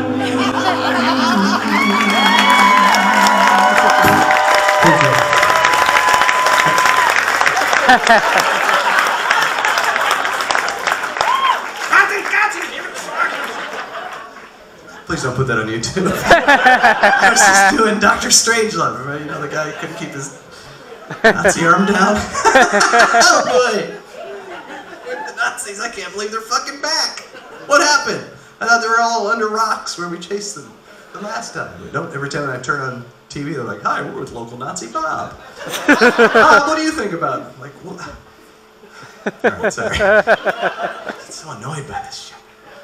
Please don't put that on YouTube. I was just doing Dr. Strangelove, right? You know, the guy who couldn't keep his Nazi arm down. Oh boy! The Nazis, I can't believe they're fucking back. What happened? I thought they were all under rocks where we chased them the last time. Nope, every time I turn on TV, they're like, hi, we're with local Nazi Bob. Bob, what do you think about it? I'm like, what? Alright, sorry. I'm so annoyed by this shit.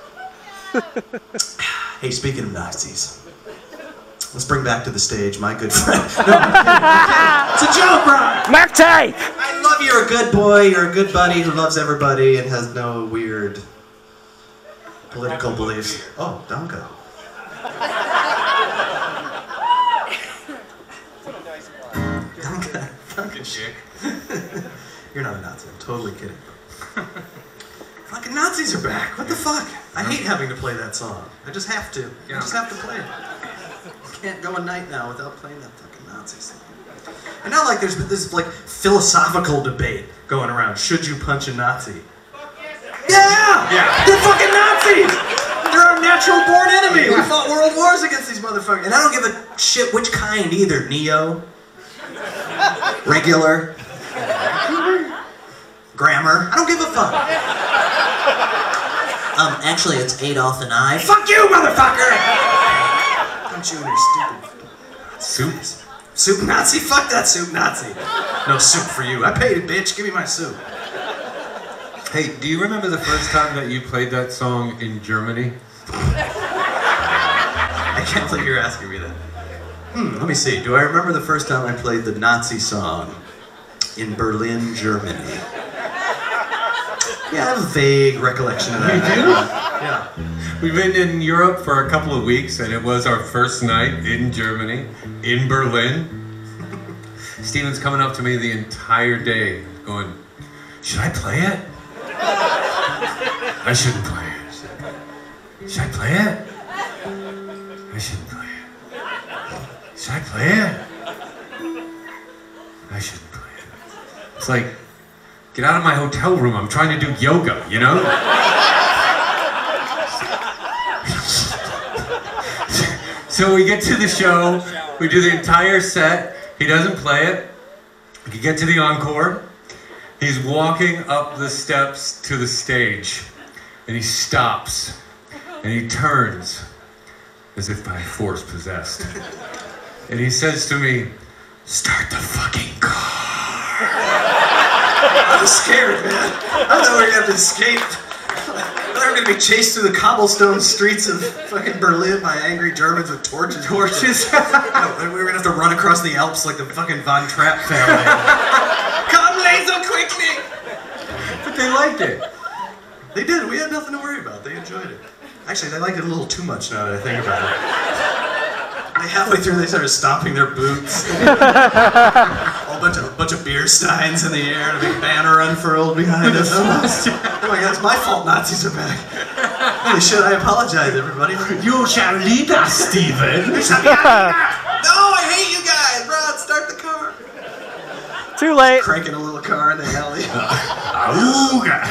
Hey, speaking of Nazis, let's bring back to the stage my good friend. No, it's a joke, Ron! Mark Ty! I love you're a good boy, you're a good buddy who loves everybody and has no weird political beliefs. Oh, Donko. Donko chick. You're not a Nazi, I'm totally kidding. Fucking Nazis are back. What the fuck? I hate having to play that song. I just have to. I just have to play it. I can't go a night now without playing that fucking Nazi song. And now, like, there's been this, like, philosophical debate going around. Should you punch a Nazi? Yeah! They're fucking Nazis! They're our natural-born enemy! We fought world wars against these motherfuckers. And I don't give a shit which kind either. Neo? Regular? Grammar? I don't give a fuck. Actually, it's Adolf and I. Fuck you, motherfucker! Don't you and your stupid soup? Soup Nazi? Fuck that soup Nazi. No soup for you. I paid it, bitch. Give me my soup. Hey, do you remember the first time that you played that song in Germany? I can't believe you're asking me that. Let me see. Do I remember the first time I played the Nazi song in Berlin, Germany? Yeah, I have a vague recollection of that. You do? Yeah. We've been in Europe for a couple of weeks, and it was our first night in Germany, in Berlin. Steven's coming up to me the entire day going, should I play it? I shouldn't play it. Should I play it? I shouldn't play it. Should I play it? I shouldn't play it. It's like, get out of my hotel room. I'm trying to do yoga, you know? So we get to the show, we do the entire set, he doesn't play it, we get to the encore, he's walking up the steps to the stage, and he stops, and he turns, as if by force possessed, and he says to me, start the fucking car. I was scared, man. I thought we were gonna have to escape. I thought we were gonna be chased through the cobblestone streets of fucking Berlin by angry Germans with torches. No, we were gonna have to run across the Alps like the fucking Von Trapp family. Come, laser, quickly! But they liked it. They did. We had nothing to worry about. They enjoyed it. Actually, they liked it a little too much now that I think about it. Halfway through, they started stomping their boots. A bunch of beer steins in the air, and a big banner unfurled behind us. Oh my God, it's my fault Nazis are back. Holy shit, I apologize, everybody. You shall lead us, Stephen. You shall be our leader. No, I hate you guys. Rod, start the car. Too late. Cranking a little car in the alley. Auga.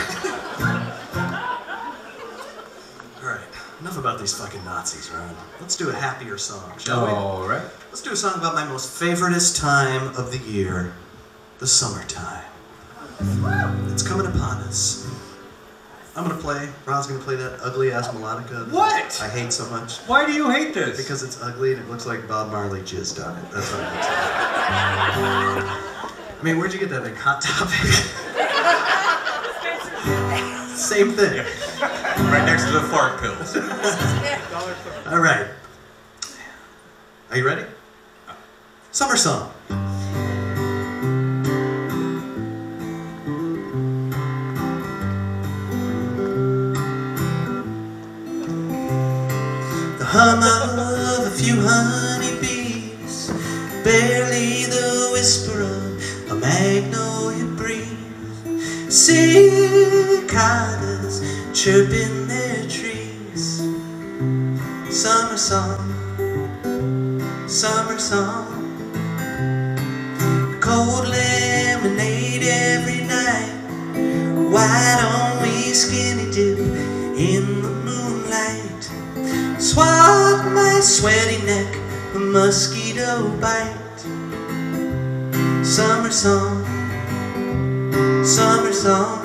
Enough about these fucking Nazis, Ron. Let's do a happier song, shall we? All right. Let's do a song about my most favoriteest time of the year, the summertime. It's coming upon us. I'm gonna play, Ron's gonna play that ugly-ass melodica that What? I hate so much. Why do you hate this? Because it's ugly and it looks like Bob Marley jizzed on it. That's what it looks like. I mean, where'd you get that thing? Hot Topic? Same thing. Right next to the fart pills. All right. Are you ready? Summer song. The hum of a few honeybees, barely the whisper of a magnolia breeze. Cicadas chirping their trees. Summer song, summer song. Cold lemonade every night. Why don't we skinny dip in the moonlight? Swat my sweaty neck, a mosquito bite. Summer song, summer song.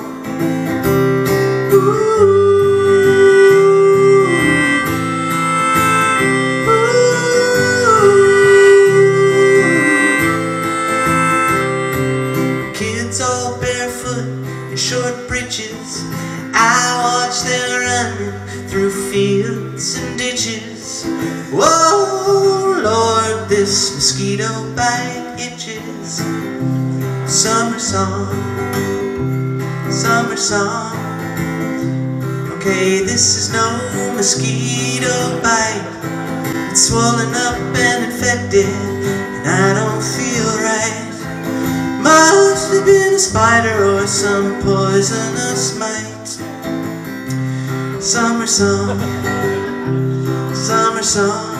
Kids all barefoot in short breeches, I watch them running through fields and ditches. Whoa, Lord, this mosquito bite itches. Summer song, summer song. Okay, this is no mosquito bite. It's swollen up and infected, and I don't feel right. Must have been a spider or some poisonous mite. Summer song, summer song.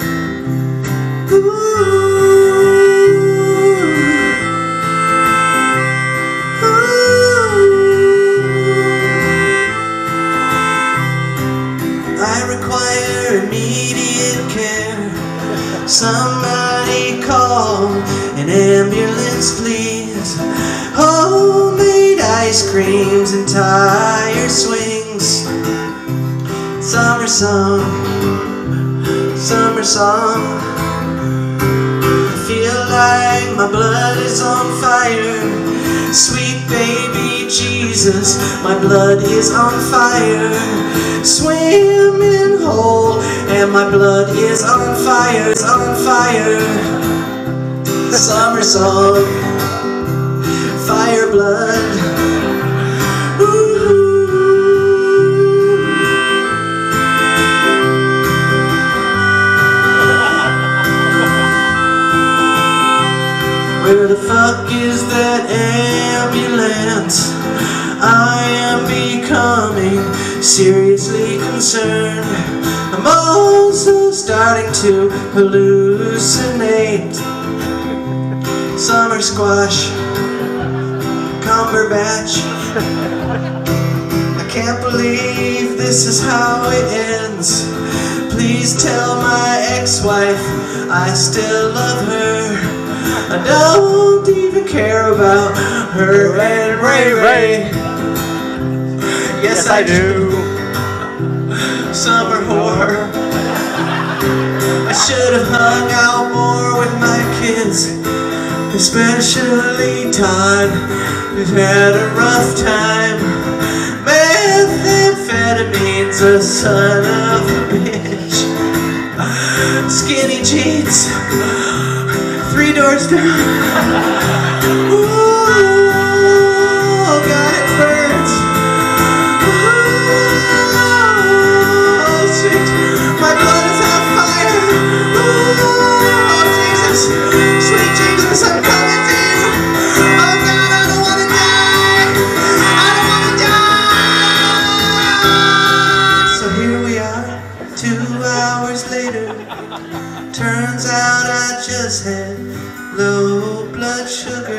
Immediate care. Somebody call an ambulance, please. Homemade ice creams and tire swings. Summer song, summer song. I feel like my blood is on fire. Sweet baby Jesus, my blood is on fire. Swimming whole, and my blood is on fire, it's on fire. Summer song, fire blood. Ooh. Where the is that ambulance? I am becoming seriously concerned. I'm also starting to hallucinate. Summer squash, Cumberbatch. I can't believe this is how it ends. Please tell my ex-wife I still love her. I don't even care about her and Ray Ray. Yes, I do. Summer whore. I should have hung out more with my kids, especially Todd, who's had a rough time. Methamphetamine's a son of a bitch. Skinny jeans, 3 doors down. Ooh, God, it burns. Oh, sweet, my blood is on fire. Oh, Jesus, sweet Jesus, I'm coming to you. Oh, God, I don't want to die. I don't want to die. So here we are, 2 hours later. Turns out I just had low blood sugar.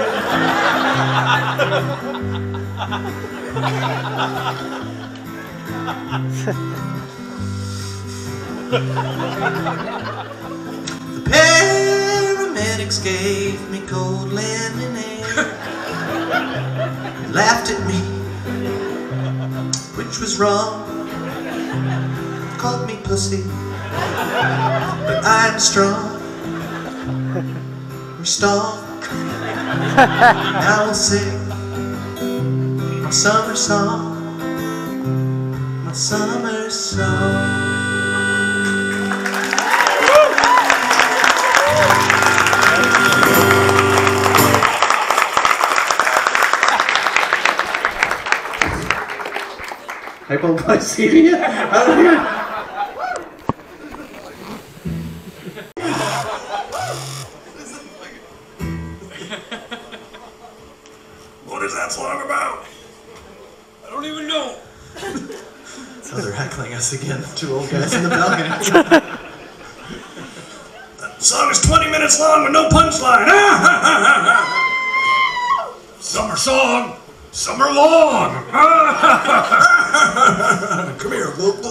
The paramedics gave me cold lemonade. They laughed at me, which was wrong. Called me pussy, but I'm strong. We're strong. Now we'll sing my summer song, my summer song. Hypoglycemia? Out of here. What is that song about? I don't even know. So they're heckling us again, 2 old guys in the balcony. The song is 20 minutes long with no punchline. Summer song, summer long. Come here.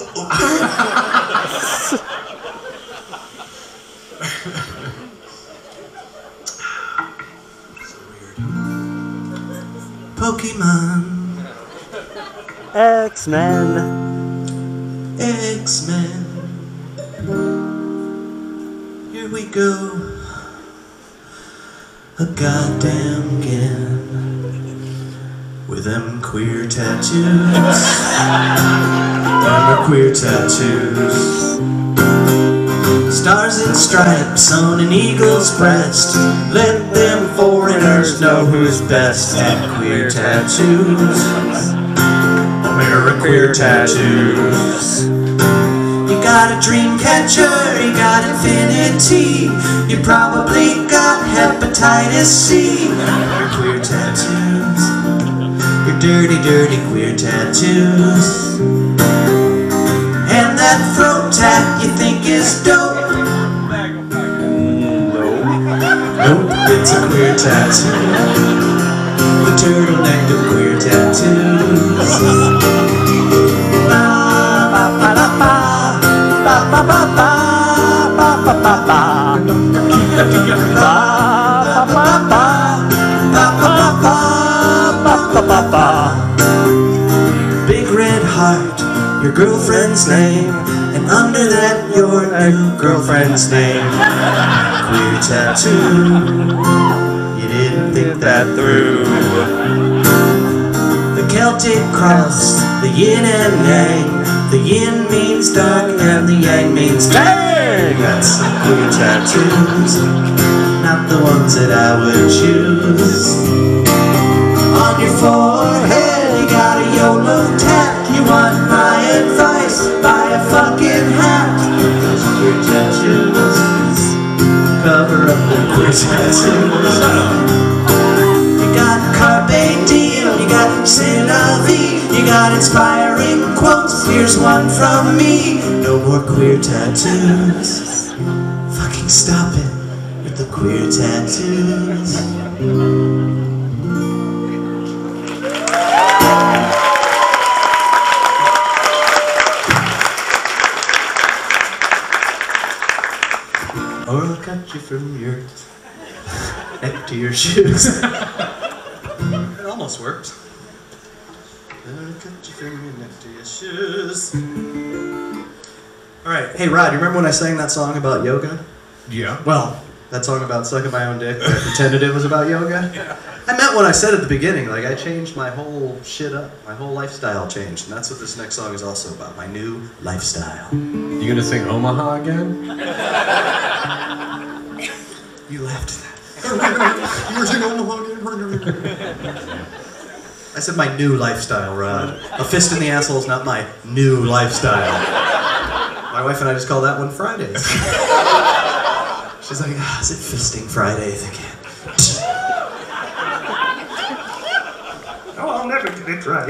So weird. Pokemon. X-Men. X-Men. Here we go. A goddamn again. With them queer tattoos. Them queer tattoos. Stars and stripes on an eagle's breast. Let them foreigners know who's best at queer tattoos. Queer tattoos. You got a dream catcher, you got infinity. You probably got hepatitis C. Queer tattoos. Your dirty, dirty queer tattoos. And that throat tat you think is dope. Nope, it's a queer tattoo. The turtleneck of queer tattoos. Ba ba ba da ba, ba ba ba ba, ba ba ba ba. Ba ba ba ba, ba ba ba ba, ba ba. Big red heart, your girlfriend's name, and under that your new girlfriend's name. Queer tattoo. You didn't think that through. The Celtic cross, the yin and yang. The yin means dark and the yang means bang. That's some queer tattoos, not the ones that I would choose. On your forehead you got a YOLO tat. You want my advice? Buy a fucking hat. Those queer tattoos cover up the queer tattoos. inspiring quotes. Here's one from me. No more queer tattoos. Fucking stop it with the queer tattoos. Or I'll cut you from your neck to your shoes. It almost worked. I'll cut you from your neck to your shoes. All right. Hey, Rod, you remember when I sang that song about yoga? Yeah. Well, that song about sucking my own dick, I pretended it was about yoga. Yeah. I meant what I said at the beginning. Like, I changed my whole shit up. My whole lifestyle changed. And that's what this next song is also about. My new lifestyle. You gonna sing Omaha again? You laughed at that. You were singing Omaha again. I said my new lifestyle, Rod. A fist in the asshole is not my new lifestyle. My wife and I just call that one Fridays. She's like, is it fisting Fridays again? Oh, I'll never get it right.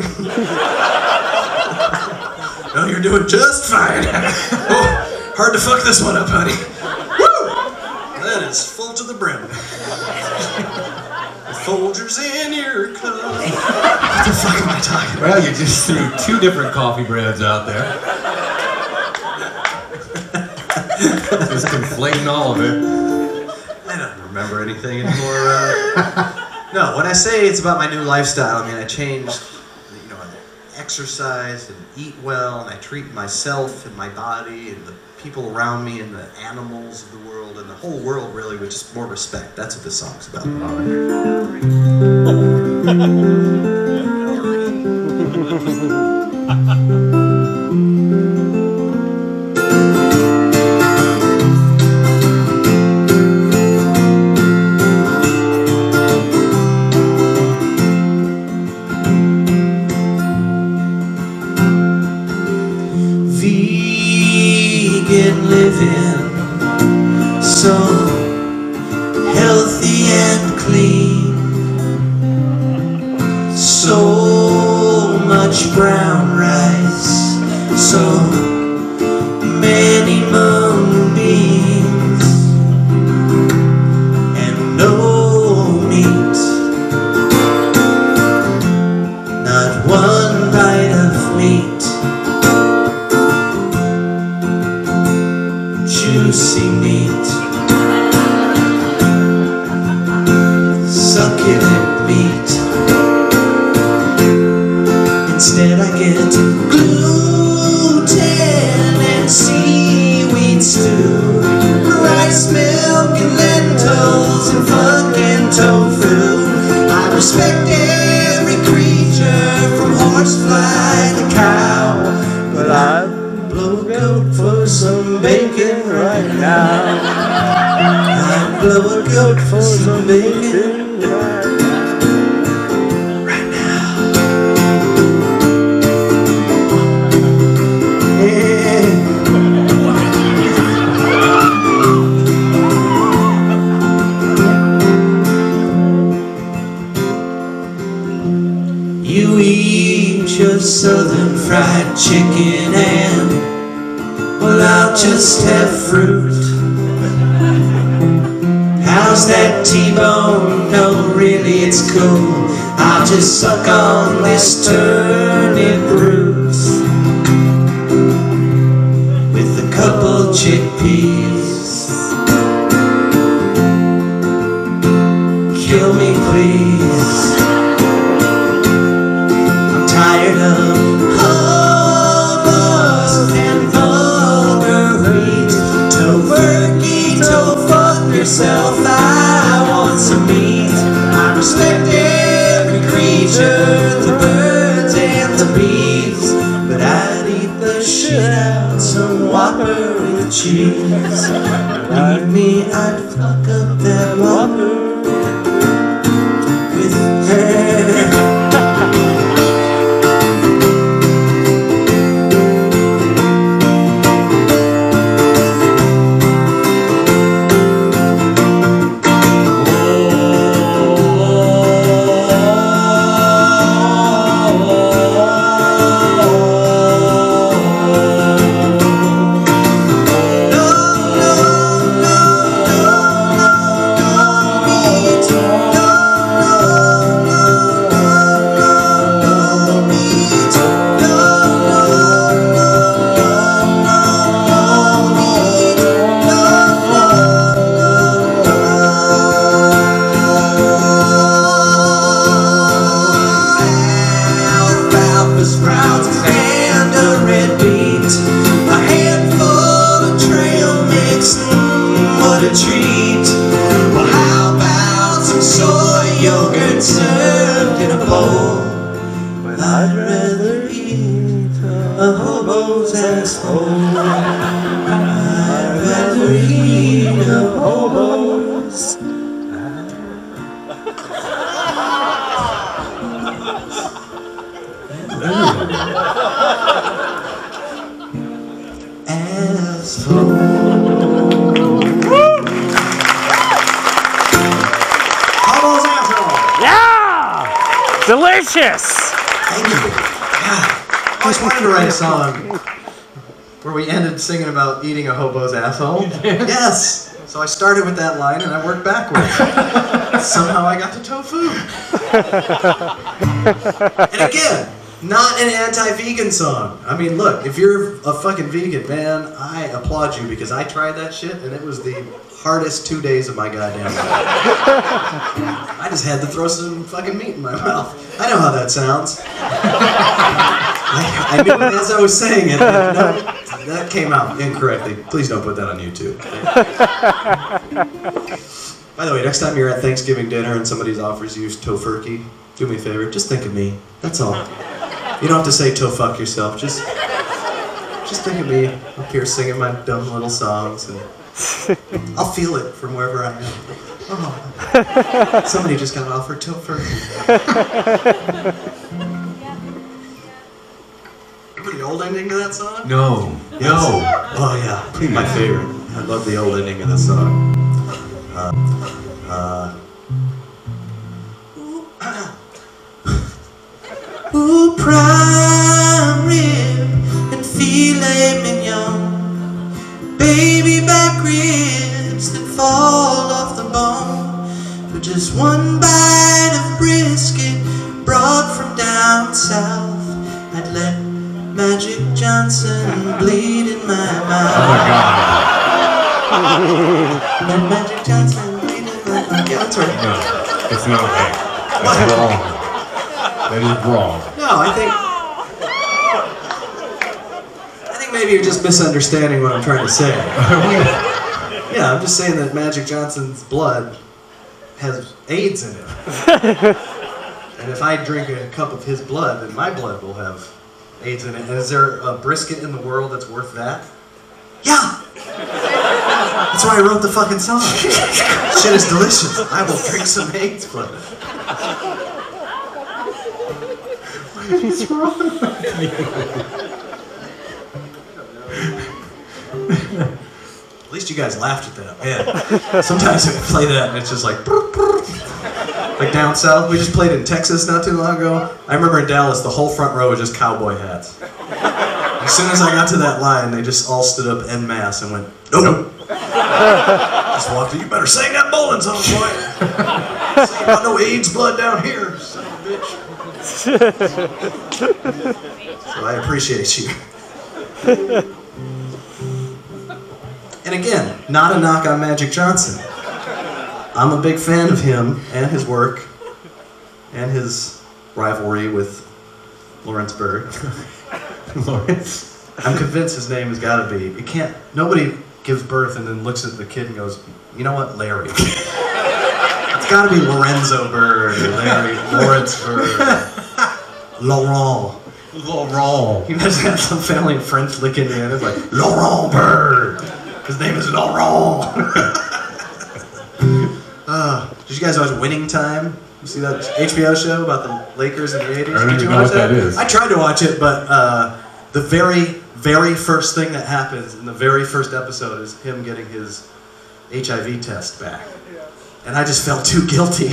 No, you're doing just fine. Oh, hard to fuck this one up, honey. Woo! That is full to the brim. The Folgers in your cup. What the fuck am I talking about? Well, you just threw 2 different coffee brands out there. Just conflating all of it. I don't remember anything anymore. No, when I say it's about my new lifestyle, I mean I changed, you know, I exercise and eat well, and I treat myself and my body and the people around me and the animals of the world and the whole world really with just more respect. That's what this song's about. Living so healthy and clean, so much brown rice, so many moonbeams, and no meat, not one bite of meat. Juicy meat, succulent meat. Instead I get gluten and seaweed stew, rice milk and lentils and fucking tofu. I respect every creature from horsefly to cow, but I blow a goat for some bacon right now. I'd blow a goat for some bacon right now. Yeah. You eat your southern fried chicken and well, I'll just have fruit. How's that T-bone? No, really, it's cool. I'll just suck on this turnip root with a couple chickpeas. Kill me, please. I'm tired of yourself, I want some meat. I respect every creature, the birds and the bees, but I'd eat the shit out some Whopper with cheese. Believe me, I'd fuck up that Whopper with her. and served in a bowl. But I'd rather eat a hobo's asshole. I'd rather eat a hobo's. Yeah! Delicious! Thank you. God, I always wanted to write a song where we ended singing about eating a hobo's asshole. Yes! So I started with that line and I worked backwards. Somehow I got to tofu. And again, not an anti-vegan song. I mean, look, if you're a fucking vegan, man, I applaud you because I tried that shit and it was the hardest 2 days of my goddamn life. I just had to throw some fucking meat in my mouth. I know how that sounds. I knew it as I was saying it. No, that came out incorrectly. Please don't put that on YouTube. By the way, next time you're at Thanksgiving dinner and somebody offers you tofurkey, do me a favor, just think of me. That's all. You don't have to say "to-fuck" yourself. Just think of me up here singing my dumb little songs, and I'll feel it from wherever I am. Oh, somebody just got offered tofurkey. Remember the old ending to that song? No. Yes. No. Oh yeah, my favorite. I love the old ending of the song. Ooh, prime rib and filet mignon, baby back ribs that fall off the bone, for just one bite of brisket brought from down south. I'd let Magic Johnson bleed in my mouth. Oh my God. Let Magic Johnson bleed in my mouth. Yeah, that's right. No, it's not right. That's wrong. That is wrong. No, I think maybe you're just misunderstanding what I'm trying to say. Yeah, I'm just saying that Magic Johnson's blood has AIDS in it. And if I drink a cup of his blood, then my blood will have AIDS in it. And is there a brisket in the world that's worth that? Yeah! That's why I wrote the fucking song. Shit is delicious. I will drink some AIDS blood. What's wrong with you? At least you guys laughed at that. Man, sometimes I play that and it's just like down south. We just played in Texas not too long ago. I remember in Dallas, the whole front row was just cowboy hats. As soon as I got to that line, they just all stood up en masse and went, nope. Just walked in, you better sing that bowling song, boy. Sing about no AIDS blood down here, son of a bitch. So I appreciate you. And again, not a knock on Magic Johnson. I'm a big fan of him and his work and his rivalry with Lawrence Bird. Lawrence. I'm convinced his name has got to be. It can't. Nobody gives birth and then looks at the kid and goes, you know what, Larry. It's got to be Lorenzo Bird or Larry Lawrence Bird. Laurent. Laurent. He must have some family in French lick in the end. It's like Laurent Bird. His name is Laurent. Did you guys watch Winning Time? You see that HBO show about the Lakers in the 80s? I don't even know what that is. I tried to watch it, but the very first thing that happens in the very first episode is him getting his HIV test back. And I just felt too guilty.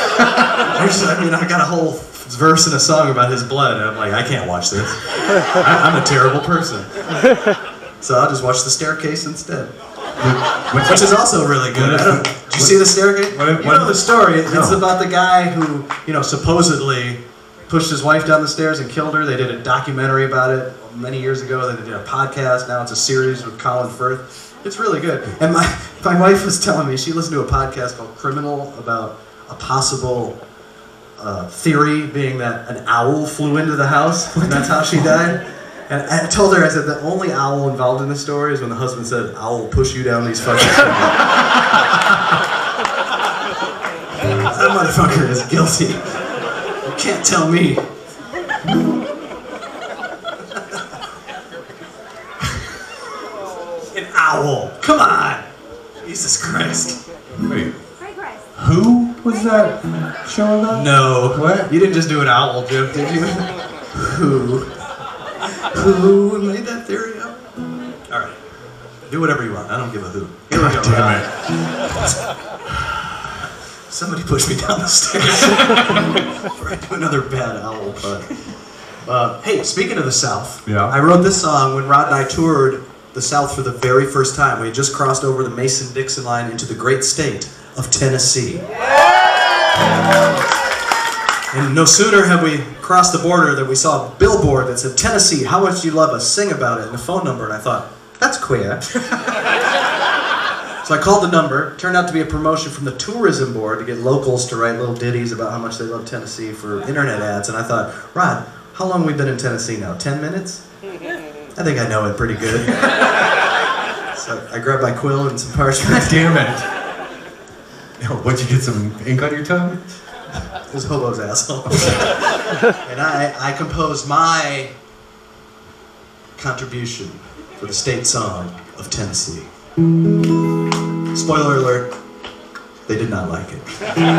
I got a whole verse in a song about his blood, and I'm like, I can't watch this. I'm a terrible person. So I'll just watch The Staircase instead. Which is also really good. Did you see The Staircase? You know the story. It's about the guy who, supposedly pushed his wife down the stairs and killed her. They did a documentary about it many years ago. They did a podcast. Now it's a series with Colin Firth. It's really good. And my wife was telling me, she listened to a podcast called Criminal about a possible theory being that an owl flew into the house, and that's how she died. And I told her, I said, the only owl involved in this story is when the husband said, "Owl will push you down these fucking stairs." That motherfucker is guilty. You can't tell me. An owl. Come on. Jesus Christ. Wait. Who was that show about? No. What? You didn't just do an owl joke, did you? Who? Who made that theory up? All right. Do whatever you want. I don't give a who. Here we go. Damn it. Somebody pushed me down the stairs. Before I do another bad owl pun. Hey, speaking of the South, Yeah. I wrote this song when Rod and I toured the South for the very first time. We had just crossed over the Mason-Dixon line into the great state of Tennessee. And no sooner had we crossed the border than we saw a billboard that said, "Tennessee, how much do you love us? Sing about it," and a phone number, and I thought, that's queer. So I called the number. It turned out to be a promotion from the tourism board to get locals to write little ditties about how much they love Tennessee for internet ads, and I thought, Rod, how long have we been in Tennessee now? 10 minutes? I think I know it pretty good. So I grabbed my quill and some parchment. Damn it. What'd you get, some ink on your tongue? It was Hobo's asshole. And I composed my contribution for the state song of Tennessee. Spoiler alert, they did not like it.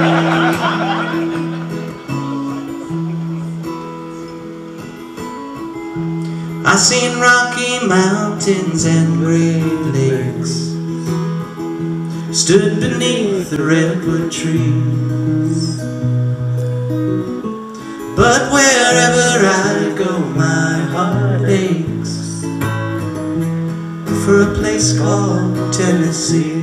I seen Rocky Mountains and Great Lakes, stood beneath the redwood trees. But wherever I go, my heart aches for a place called Tennessee.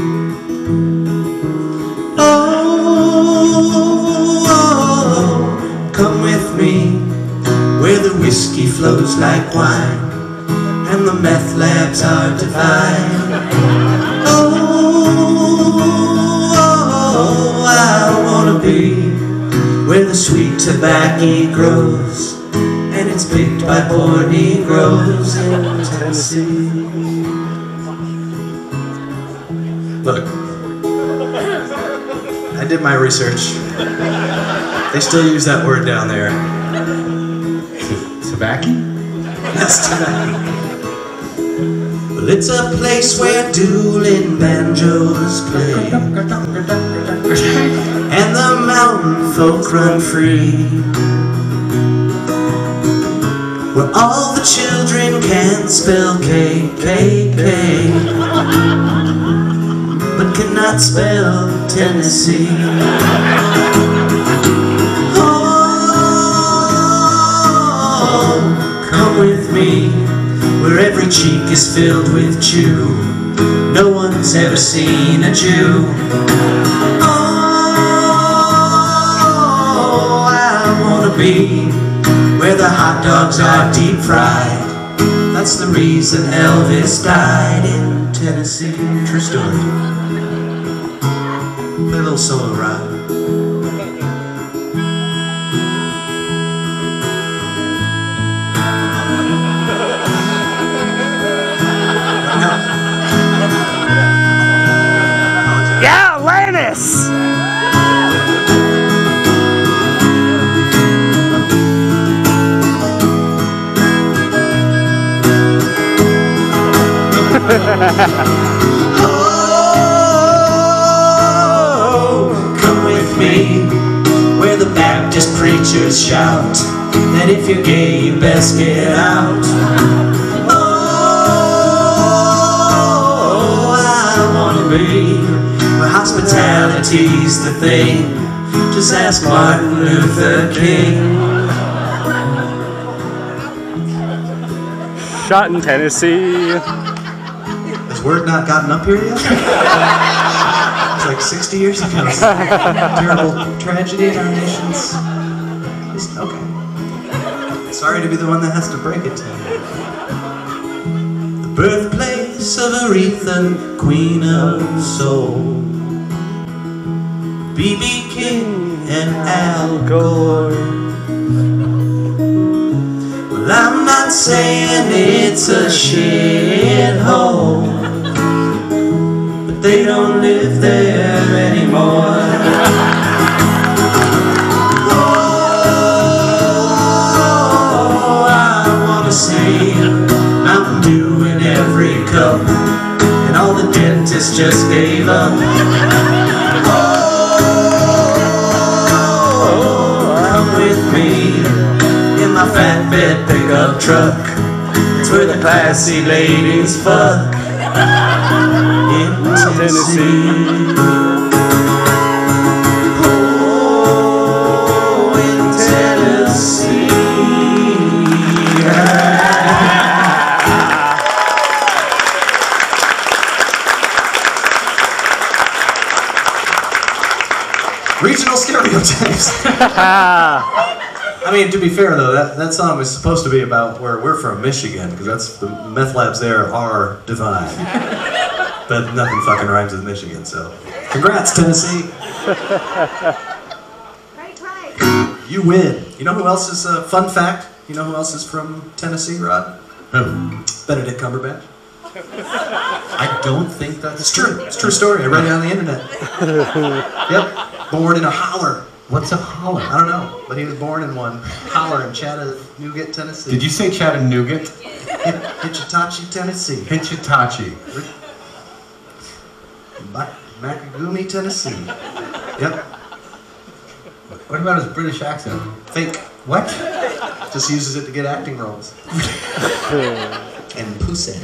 Oh, come with me where the whiskey flows like wine and the meth labs are divine. Oh, I wanna be where the sweet tobacco grows and it's picked by poor Negroes in Tennessee. Look, I did my research. They still use that word down there. Tobacco? Yes, tobacco. Well, it's a place where dueling banjos play and the mountain folk run free, where all the children can spell KKK but cannot spell Tennessee. Oh, come with me where every cheek is filled with chew. No one's ever seen a Jew. Oh, I wanna be where the hot dogs are deep fried. That's the reason Elvis died in Tennessee. True story. Play a little solo ride. Yeah, Lannis! Oh, come with me where the Baptist preachers shout that if you're gay you best get out. Oh, I wanna be where hospitality's the thing. Just ask Martin Luther King. Shot in Tennessee. Has word not gotten up here yet? It's like 60 years ago. Terrible tragedy in our nation's. Okay. Sorry to be the one that has to break it to you. The birthplace of Aretha, Queen of Soul, B.B. King and Al Gore. Well, I'm not saying it's a shithole, but they don't live there anymore. Mountain Dew in every cup, and all the dentists just gave up. Oh, come with me in my flatbed pickup truck. It's where the classy ladies fuck in Tennessee. Oh, in Tennessee. Regional stereotypes. I mean, to be fair though, that song was supposed to be about where we're from, Michigan, because that's the meth labs there are divine. But nothing fucking rhymes with Michigan, so congrats, Tennessee. Right. You win. You know who else is a fun fact? You know who else is from Tennessee, Rod? Who? Benedict Cumberbatch. I don't think that's It's true. It's a true story. I read it on the internet. Yep. Born in a holler. What's a holler? I don't know, but he was born in one. Holler in Chattanooga, Tennessee. Did you say Chattanooga? Hitchitachi, Tennessee. Hitchitachi. Macagumi, Tennessee. Yep. What about his British accent? Fake. What? Just uses it to get acting roles. And pussy.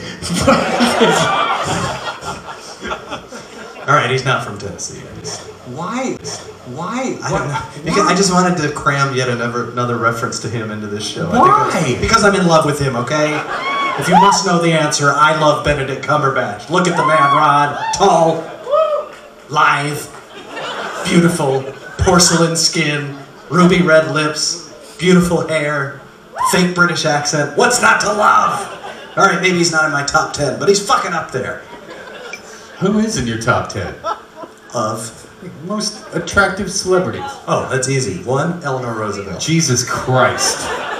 Alright, he's not from Tennessee. Why? Why? I don't know. Because I just wanted to cram yet another reference to him into this show. Why? Because I'm in love with him, okay? If you must know the answer, I love Benedict Cumberbatch. Look at the man, Rod. Tall, lithe, beautiful, porcelain skin, ruby red lips, beautiful hair, fake British accent. What's not to love? Alright, maybe he's not in my top 10, but he's fucking up there. Who is in your top 10? Of? Most attractive celebrities. Oh, that's easy. 1, Eleanor Roosevelt. Jesus Christ.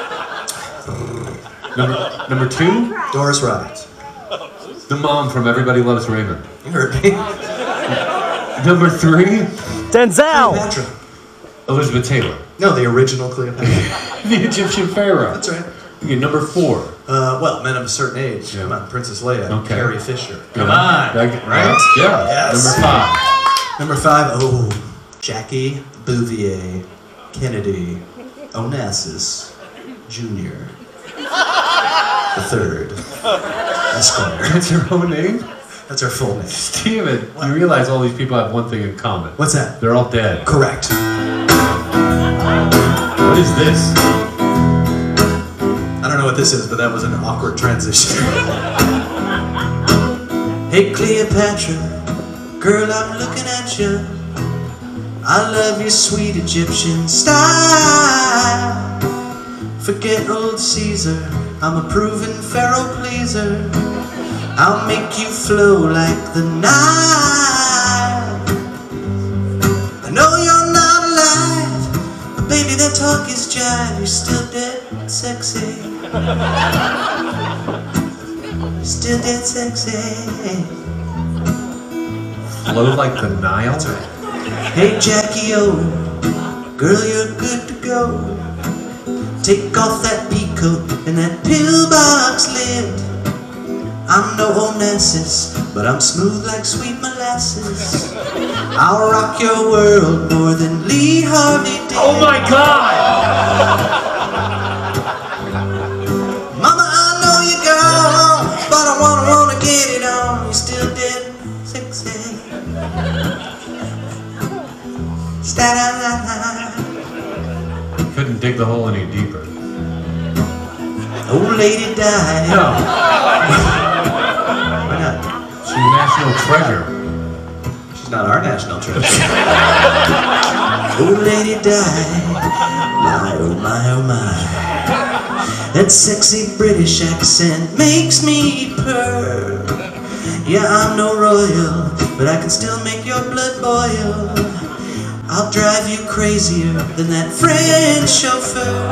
Number 2? Doris Roberts. The mom from Everybody Loves Raymond. You heard me. Number 3? Denzel! Cleopatra. Elizabeth Taylor. No, the original Cleopatra. The Egyptian pharaoh. That's right. Okay, number 4. Well, men of a certain age. Yeah. Come on, Princess Leia. Okay. Carrie Fisher. Come on. Right? Yeah. Yes. Number 5. Number 5, oh, Jackie Bouvier Kennedy Onassis Jr. the third Esquire. That's her own name? That's her full name. Steven, you realize all these people have one thing in common. What's that? They're all dead. Correct. What is this? I don't know what this is, but that was an awkward transition. Hey Cleopatra, girl, I'm looking at you. I love your sweet Egyptian style. Forget old Caesar, I'm a proven pharaoh pleaser. I'll make you flow like the Nile. I know you're not alive, but baby, that talk is jive. You're still dead sexy. You're still dead sexy. Flow like the Nile? That's right. Hey Jackie O, girl, you're good to go. Take off that peacoat and that pillbox lid. I'm no Onassis, but I'm smooth like sweet molasses. I'll rock your world more than Lee Harvey did. Oh my God! Mama, I know you're gone, but I wanna get it on. You're still dead sexy. Couldn't dig the hole any deeper. Old lady died. No. Why not? She's a national treasure. She's not our national treasure. Old lady died. My, oh my, oh my. That sexy British accent makes me purr. Yeah, I'm no royal, but I can still make your blood boil. I'll drive you crazier than that French chauffeur.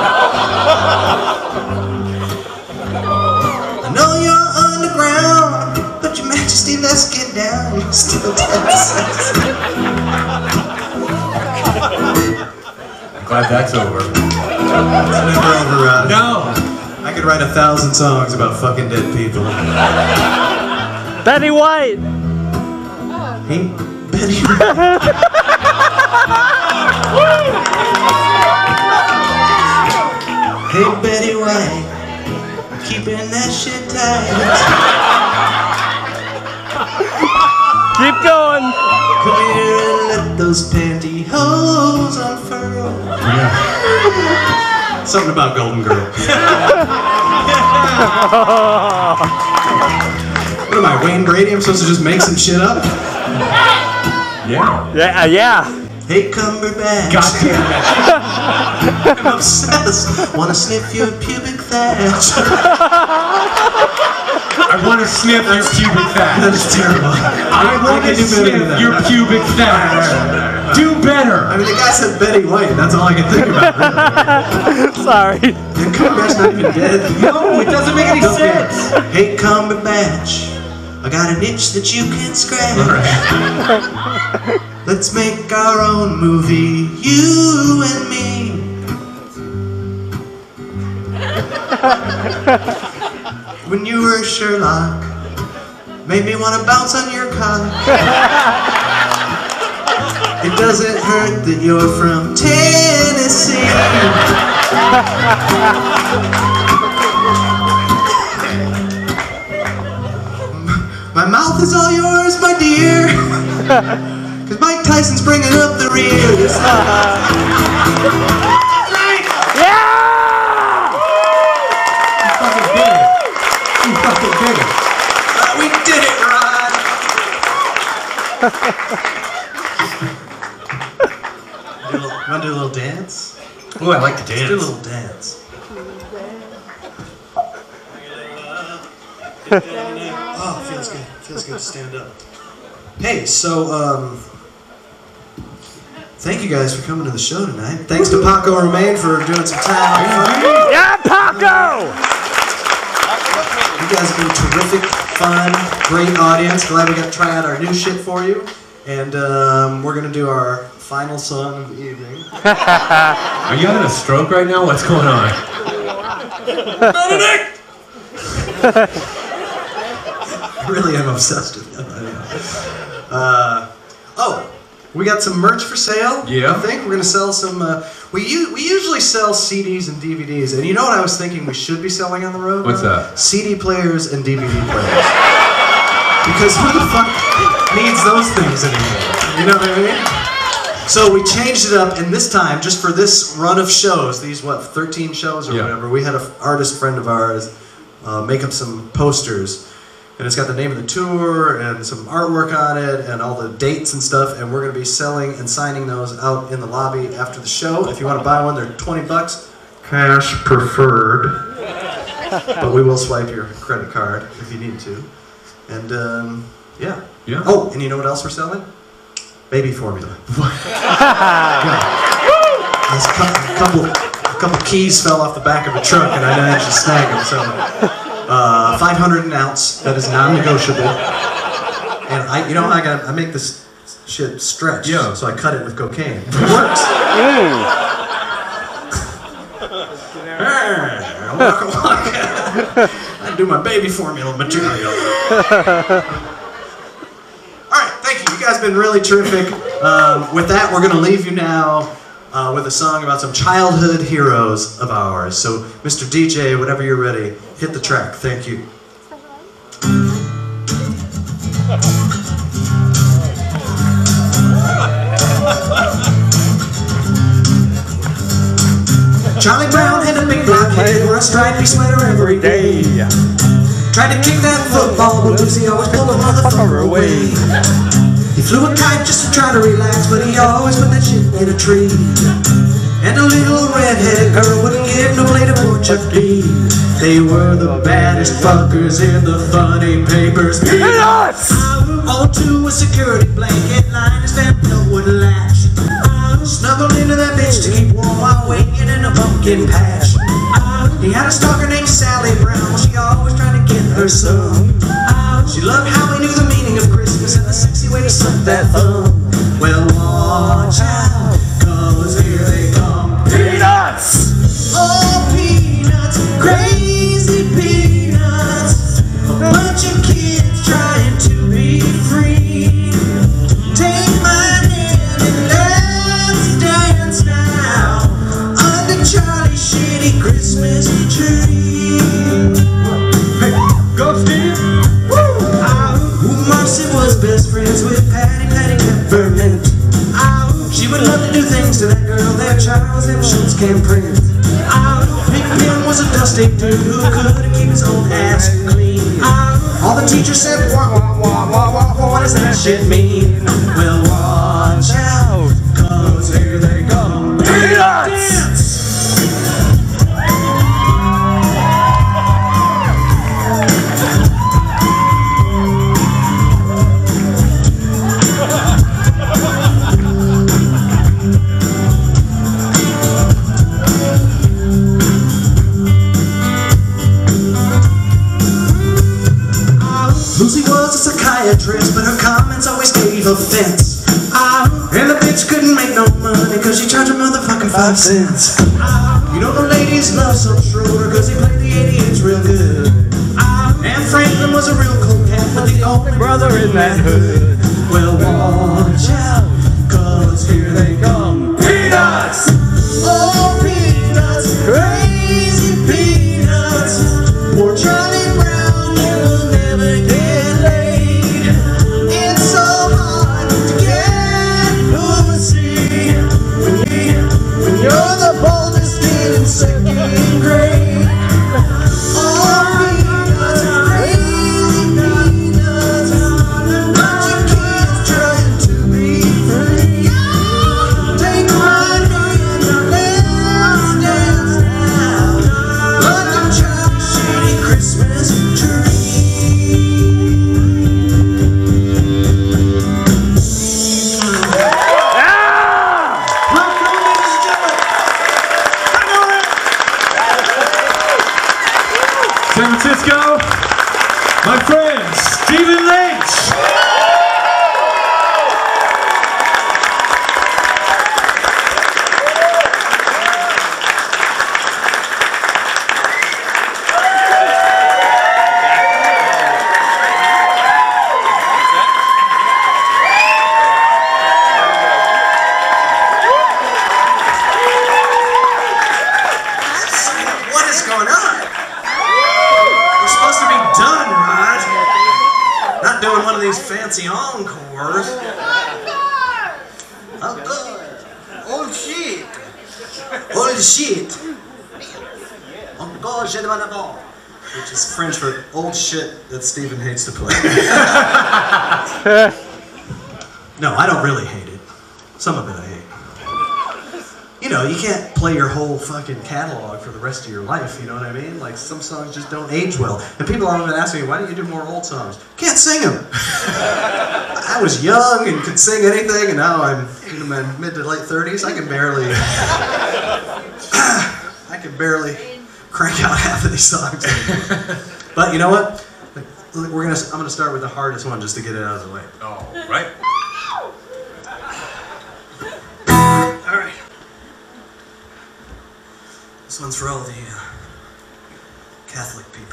I know you're underground, but your majesty, let's get down. You're still dead sexy. I'm glad that's over. It's never over, Rod. No! I could write 1,000 songs about fucking dead people. Betty White! Hey, Betty. Hey, Betty White, keeping that shit tight. Keep going! Come here and let those pantyhose unfurl. Yeah. Something about Golden Girl. What am I, Wayne Brady? I'm supposed to just make some shit up? Yeah. Yeah. Hey, Cumberbatch. God damn it. I'm obsessed. Wanna sniff your pubic thatch. I want to sniff your pubic That thatch. is terrible. I want to can do better than sniff that. your pubic thatch. Do better. I mean, the guy said Betty White. That's all I can think about. Really. Sorry. And Cumberbatch's not even dead. No, it doesn't make any sense. Hey, Cumberbatch, I got an itch that you can scratch. Let's make our own movie, you and me. When you were Sherlock, made me want to bounce on your cock. It doesn't hurt that you're from Tennessee. My mouth is all yours, my dear. Cause Mike Tyson's bringing up the rear. Yeah! You fucking did it. You fucking did it. We did it, Rod. Want to do a little dance? Oh, I like to Let's do a dance. little dance. Oh, feels good. Feels good to stand up. Hey, so, thank you guys for coming to the show tonight. Thanks to Paco Romain for doing some time. Yeah, Paco! You guys have been terrific, fun, great audience. Glad we got to try out our new shit for you. And we're going to do our final song of the evening. Are you having a stroke right now? What's going on? Benedict! I really am obsessed with them. Oh, we got some merch for sale. Yeah. I think we're gonna sell some. We usually sell CDs and DVDs, and you know what I was thinking we should be selling on the road? What's that? CD players and DVD players. Because who the fuck needs those things anymore? You know what I mean? So we changed it up, and this time, just for this run of shows, these 13 shows or whatever, we had an artist friend of ours make up some posters. And it's got the name of the tour and some artwork on it and all the dates and stuff. And we're going to be selling and signing those out in the lobby after the show. If you want to buy one, they're $20. Cash preferred. But we will swipe your credit card if you need to. And yeah. Oh, and you know what else we're selling? Baby formula. A couple keys fell off the back of a truck and I managed to snag them. So. 500 an ounce. That is non-negotiable. And I make this shit stretch. Yeah. So I cut it with cocaine. It works. I do my baby formula material. All right, thank you. You guys have been really terrific. With that, we're gonna leave you now. With a song about some childhood heroes of ours. So, Mr. DJ, whenever you're ready, hit the track. Thank you. Charlie Brown had a big black head, wore a stripy sweater every day. Tried to kick that football, but Lucy always pulled a motherfucker away. He flew a kite just to try to relax, but he always put that shit in a tree. And a little red-headed girl wouldn't give no plate of pork chuck D. They were the baddest fuckers in the funny papers. Peanuts! Onto a security blanket, line his damn wood latch. Snuggled into that bitch to keep warm while waiting in a pumpkin patch. He had a stalker named Sally Brown, she always tried to get her some. She loved how he knew the meaning of Christmas and the sexy way to suck that thumb. Well, watch out, 'cause here they come. Peanuts! Oh, Peanuts, crazy Christmas tree. Hey, go Steve! Marcy was best friends with Patty Peppermint. She would love to do things to that girl that Charles M. Schultz can print. Big Ben was a dusty dude who couldn't keep his own ass clean. All the teachers said, wah, wah, wah, wah, wah, wah, what does that shit mean? Well, watch out, 'cause here they come. Peanuts! Lucy was a psychiatrist, but her comments always gave offense. And the bitch couldn't make no money, cause she charged a motherfucking 5 cents. You know the ladies love some Schroeder, cause he played the 88s real good. And Franklin was a real cool cat, but the only brother in that hood. Well, watch out, cause here they come. Peanuts! Oh, peanuts, crazy peanuts. Poor Charlie Brown, he'll never get laid. It's so hard to get pussy when you're the boldest kid in 2nd grade. Oh, peanuts, crazy peanuts. Bunch of kids trying to be free. Take my hand and let's dance now under Charlie's shady Christmas tree. San Francisco, my friend, Stephen Lynch! What is going on? We're supposed to be done, right? Not doing one of these fancy encores. Oh, good. Old shit. Old shit. On gauche de Manabon. Which is French for old shit that Stephen hates to play. No, I don't really hate it. Some of it I hate. You know, you can't play your whole fucking catalog for the rest of your life, you know what I mean? Like, some songs just don't age well. And people often ask me, why don't you do more old songs? Can't sing them! I was young and could sing anything, and now I'm in my mid to late 30s. I can barely crank out half of these songs. But you know what? I'm gonna start with the hardest one just to get it out of the way. All right. All right. This one's for all the Catholic people.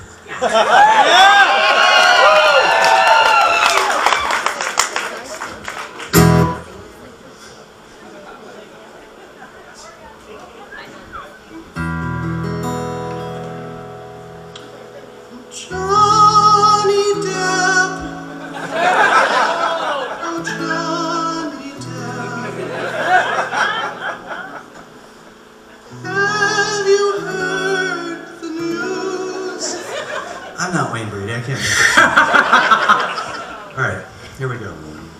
Johnny Depp. Oh, Johnny Depp. Have you heard the news? I'm not Wayne Brady, I can't make it. Alright, here we go.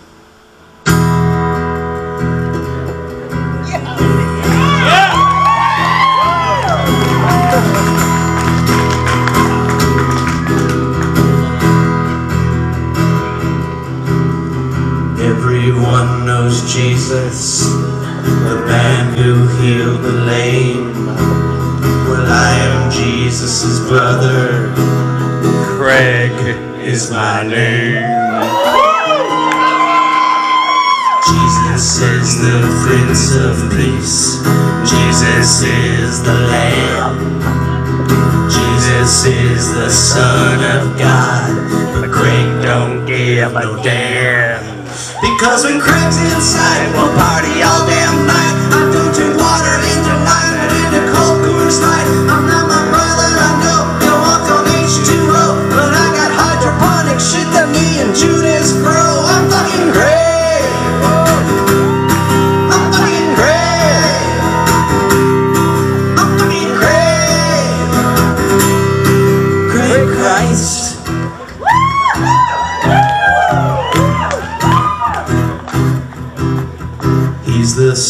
Everyone knows Jesus, the man who healed the lame. Well, I am Jesus' brother. Craig is my name. Jesus is the Prince of Peace. Jesus is the Lamb. Jesus is the Son of God. But Craig don't give a damn. Because when Craig's inside, we'll party all damn night. I don't drink water in July, but in a cold Coors Light. I'm not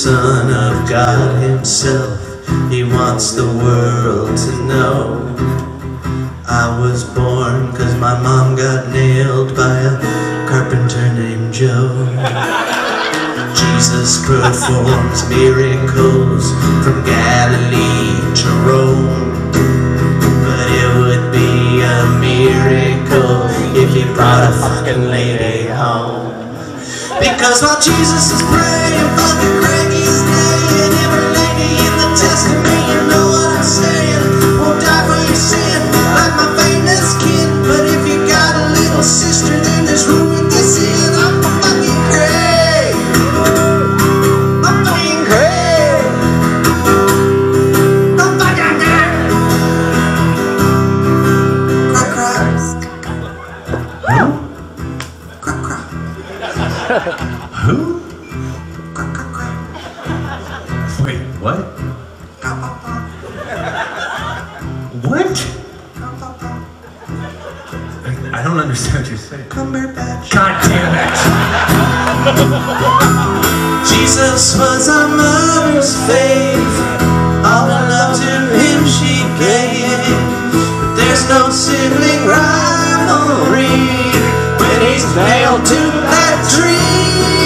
Son of God himself, he wants the world to know. I was born 'cause my mom got nailed by a carpenter named Joe. Jesus performs miracles from Galilee to Rome. But it would be a miracle if he brought a fucking lady home. Because while Jesus is praying, fucking Craigie's neighing. Every lady in the Testament, you know what I'm saying, won't die for your sin like my famous kin. But if you got a little sister, then there's room in this inn. I'm fucking Craig. I'm fucking Craig. I'm fucking Craig. Crack, crack. Crack, crack. Who? Crack, crack, crack. Wait, what? Crack, crack, crack. What? Crack, crack, crack. I don't understand what you're saying. Cumberbatch. God damn it! Jesus was our mother's faith. All her love to him she gave. But there's no sibling rivalry when he's nailed to that tree.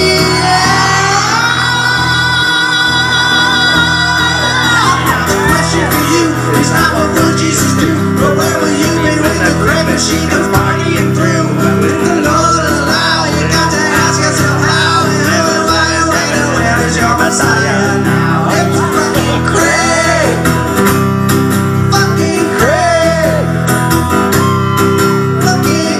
The question for you is not what will Jesus do, but where will you be when the great machine comes partying through? If the Lord allow, you got to ask yourself how. Where is your Messiah now? It's fucking Craig. Fucking Craig. Fucking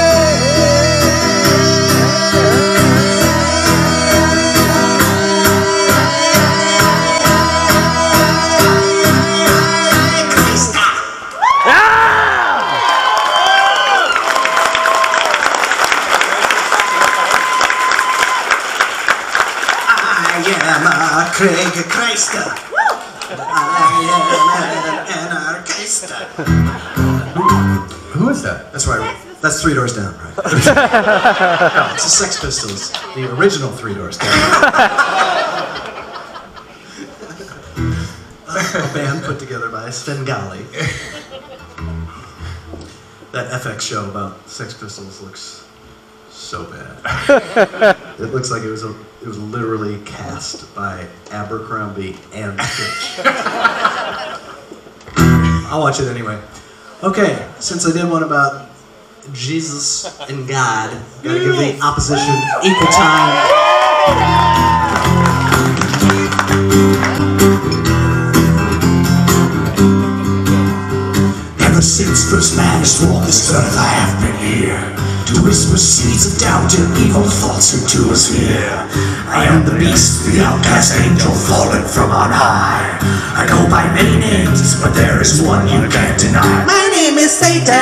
Craig Christ. I am an anarchist. Who is that? That's right. That's Three Doors Down, right? It's the Sex Pistols, the original Three Doors Down. A band put together by Svengali. That FX show about Sex Pistols looks so bad. It looks like it was literally cast by Abercrombie and Fitch. I'll watch it anyway. Okay, since I did one about Jesus and God, gotta give the opposition equal time. Ever since first man has walked this earth, I have been here to whisper seeds of doubt and evil thoughts into his ear. I am the beast, the outcast angel fallen from on high. I go by many names, but there is one you can't deny. My name is Satan.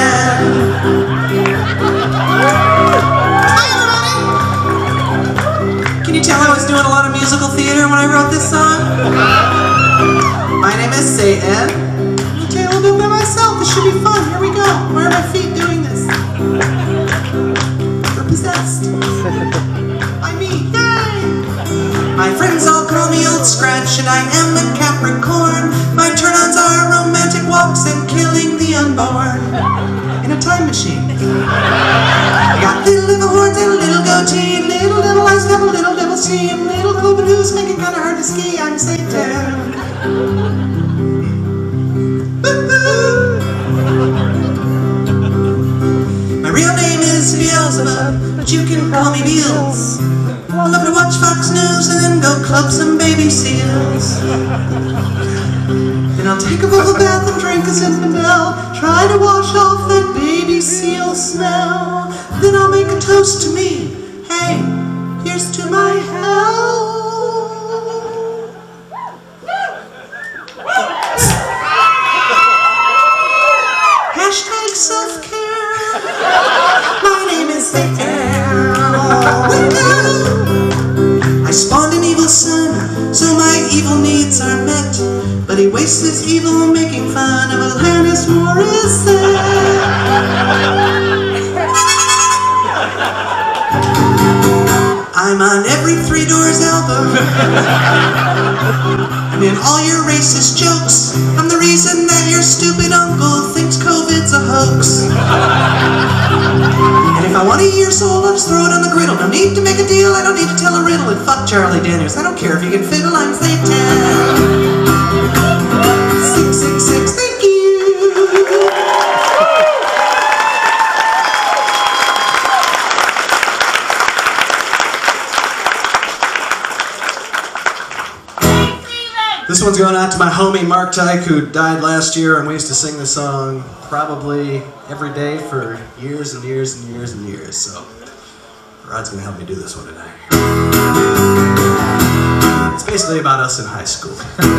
Hi everybody! Can you tell I was doing a lot of musical theater when I wrote this song? My name is Satan. Okay, I'll do it by myself. This should be fun. Here we go. Where are my feet doing this? We're possessed. By me. Yay! My friends all call me Old Scratch, and I am a Capricorn. My turn-ons are romantic walks and killing the unborn. In a time machine. I got little horns and a little goatee, little devil eyes have a little devil steam, little devil blues make it kind of hard to ski. I'm Satan. My real name is Beelzebub, but you can call me Beals. I love to watch Fox News and then go club some baby seals. Then I'll take a bubble bath and drink a Zinfandel, try to wash off that baby seal smell. Then I'll make a toast to me. Hey, here's to my health. Hashtag self-care. My name is Satan. I spawned an evil son, so my evil needs are met. But he wastes his evil making fun of Alanis Morissette. I I'm on every Three Doors album. And in all your racist jokes, I'm the reason that your stupid uncle thinks COVID's a hoax. And if I want to hear soul, I'll just throw it on the griddle. No need to make a deal, I don't need to tell a riddle. And fuck Charlie Daniels, I don't care if you can fiddle, I'm Satan. 666, thank you. This one's going out to my homie Mark Tyke, who died last year, and we used to sing this song probably every day for years and years and years and years. So Rod's gonna help me do this one tonight. It's basically about us in high school.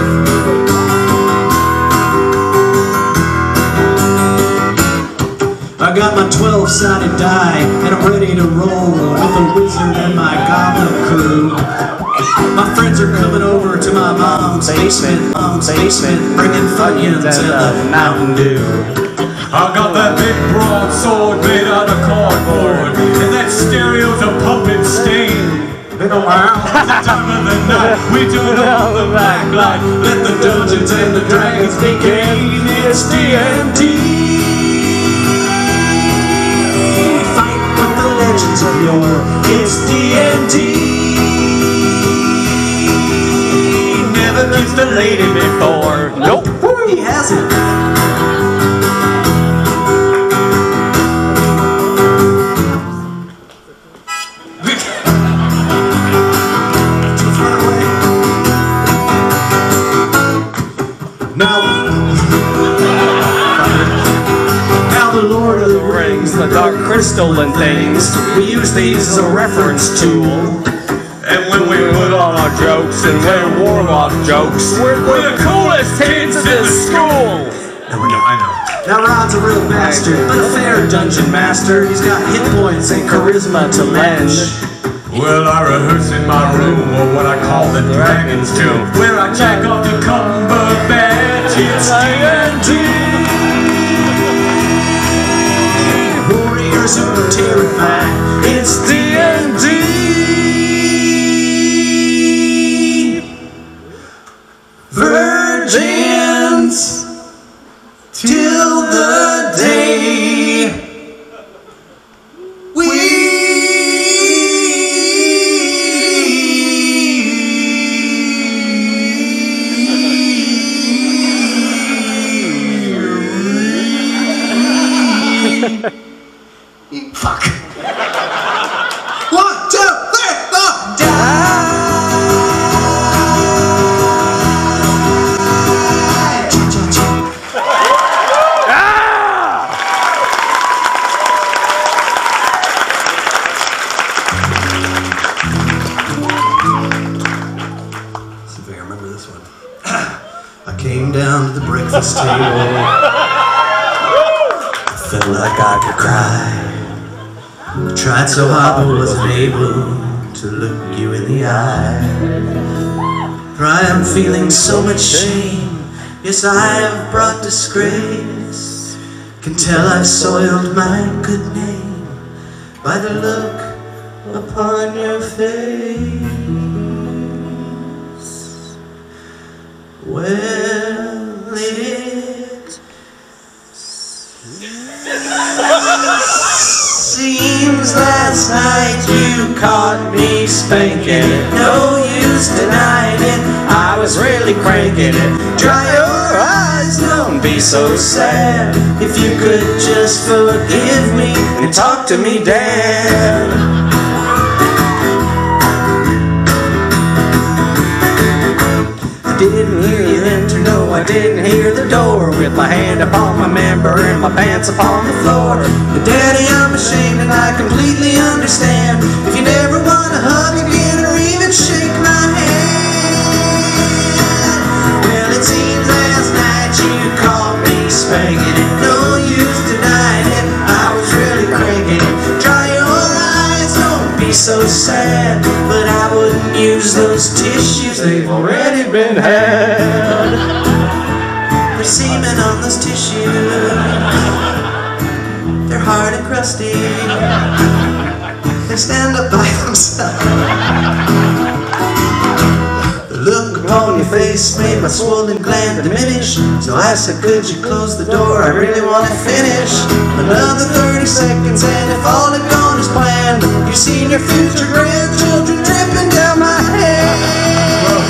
I got my 12-sided die, and I'm ready to roll with a wizard and my goblin crew. My friends are coming over to my mom's basement, bringing Funyuns and the Mountain Dew. I got that big broadsword made out of cardboard, and that stereo's a puppet stain. Been a while. The time of the night, we turn on the black light, let the Dungeons and the Dragons begin. It's D&D. Fight with the legends of yore. It's D&D. Never kissed a lady before. Nope. He hasn't. Too far away. Now the Lord of the Rings, The dark crystal and things, we use these as a reference tool. And when we put on our jokes and wear warlock jokes, we're the coolest kids in the school. No, we're not. I know. Now Rod's a real bastard, but a fair dungeon master. He's got hit points and charisma to lend. Well, I rehearse in my room, or what I call the Dragon's Tomb, where I jack off the Cumberbatch. It's D&D. Warriors who are terrified. It's D&D. Virgins till the day we fuck. 1, 2, 3, 4, die. I came down to the breakfast table. Felt like I could cry. Tried so hard but wasn't able to look you in the eye. For I am feeling so much shame. Yes, I have brought disgrace. Can tell I've soiled my good name by the look upon your face. Well, it seems last night you caught me spanking it. No use denying it, I was really cranking it. Dry your eyes, don't be so sad. If you could just forgive me and talk to me, Dad. Didn't hear you enter, no, I didn't hear the door. With my hand upon my member and my pants upon the floor. But Daddy, I'm ashamed and I completely understand. If you never want to hug again or even shake my hand. Well, it seems last night you caught me spanking it. No use denying it, I was really cranking it. Dry your eyes, don't be so sad. But I wouldn't use those tissues, they've already been had. There's semen on those tissues, they're hard and crusty. they stand up by themselves. The look upon your face made my swollen gland diminish. So I said, could you close the door? I really want to finish. Another 30 seconds and if all had gone as planned, you've seen your future grandchildren dripping down my hand.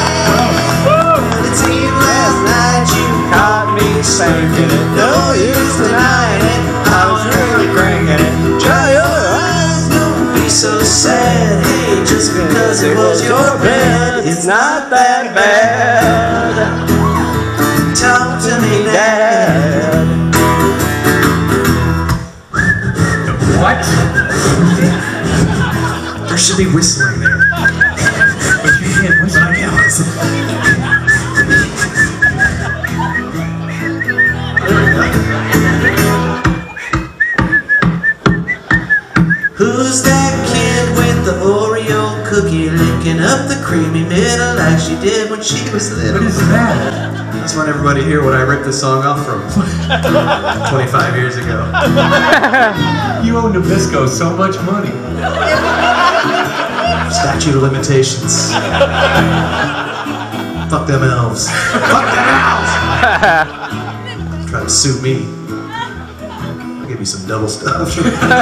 It seemed last night you caught me spanking it. No use denying it, I was really cranking it. Dry your eyes, don't be so sad. Hey, just because it was your bed, it's not that bad. Talk to me, Dad. What? There should be whistling there. But you can't whistle. I can't whistle. There we go. Who's that kid with the Oreo cookie licking up the creamy middle like she did when she was little? What is that? I just want everybody to hear what I ripped this song off from 25 years ago. You owe Nabisco so much money. Statute of limitations. Fuck them elves. Fuck them elves! Try to sue me. I'll give you some double stuff.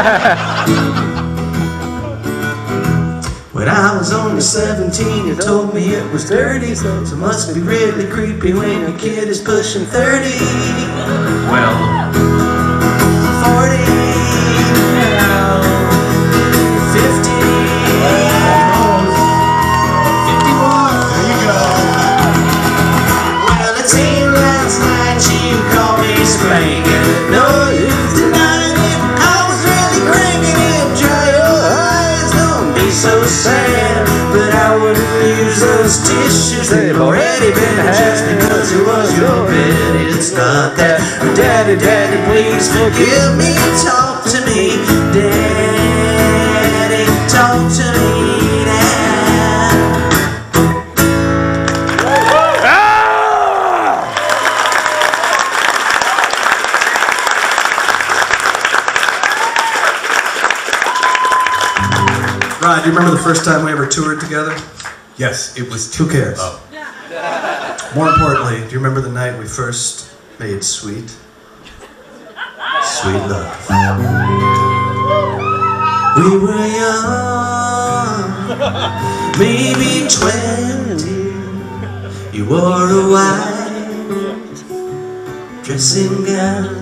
When I was only 17, you told me it was dirty. So it must be really creepy when your kid is pushing 30. Well, 40, 50, 51. there you go. Well, it seemed last night you called me spanking it. No use denying it, I was really cranking it. Dry your eyes, don't be so sad. But I wouldn't use those tissues, they've already been had. Just because it was your bed, it's not that. Daddy, Daddy, please forgive me. Talk to me, Daddy. Talk to me, Dad. Rod, do you remember the first time we ever toured together? Yes, it was Who cares? Oh. More importantly, do you remember the night we first made sweet love? We were young, maybe 20. You wore a white dressing gown,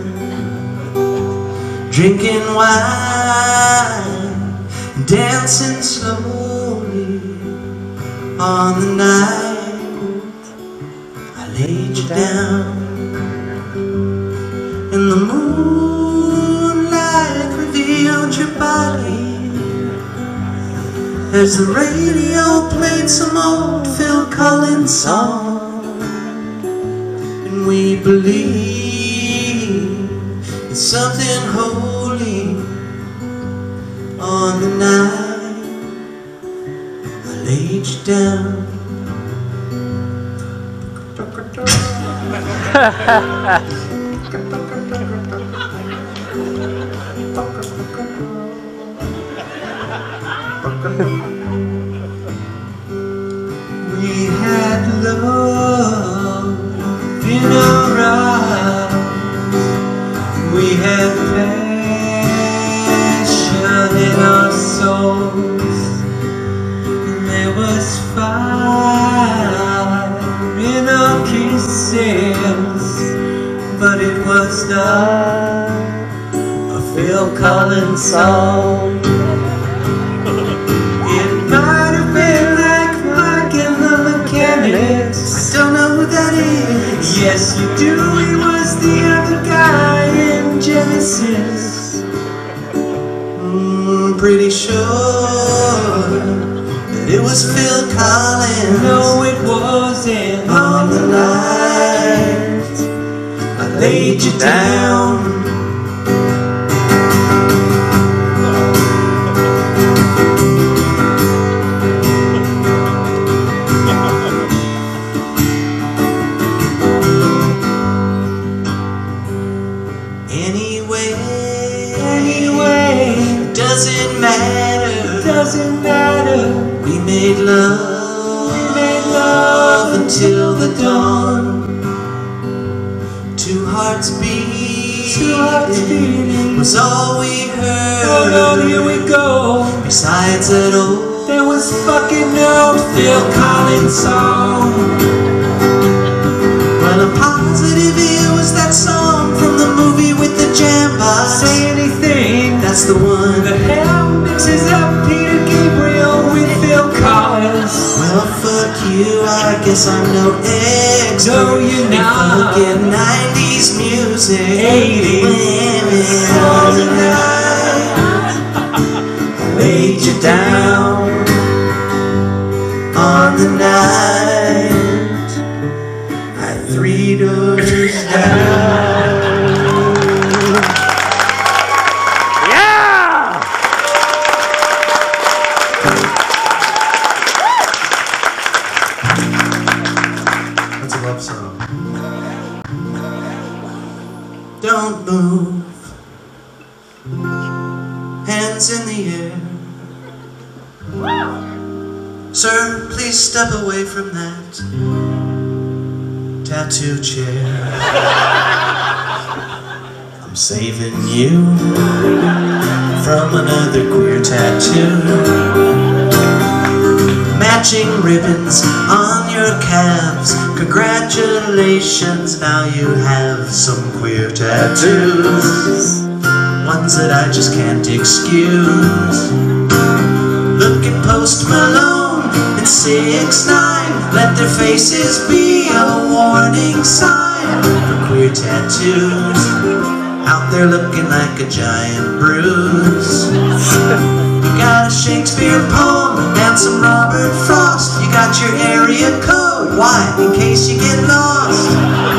drinking wine, dancing slowly on the night I laid you down. And the moonlight revealed your body as the radio played some old Phil Collins song. And we believed in something holy on the night I laid you down. We had love in our eyes, we had passion in our souls, and there was fire in our kisses, but it was not a Phil Collins song. It might have been like Mike and the Mechanics. I don't know who that is. Yes, you do. He was the other guy in Genesis. Pretty sure that it was Phil Collins. No, it wasn't. On the night I laid you down. Anyway, it doesn't matter was all we heard. Oh Lord, here we go. Besides that old, There was fucking no Phil Collins song. well, a positive view was that song from the movie with the jam box. Say anything. That's the one. The hell mixes up Peter Gabriel with Phil Collins. Well, fuck you, I guess I'm no expert. No, you're not. Fucking 90s music. 80s. Women all the night. Laid you down on the night at 3 doors down. That's a love song. Don't move, hands in the air. Sir, please step away from that tattoo chair. I'm saving you from another queer tattoo. Matching ribbons on your calves. Congratulations, now you have some queer tattoos. Ones that I just can't excuse. Look at Post Malone and 6ix9ine. Let their faces be a warning sign for queer tattoos. Out there looking like a giant bruise. You got a Shakespeare poem and some Robert Frost. You got your area code. Why? In case you get lost.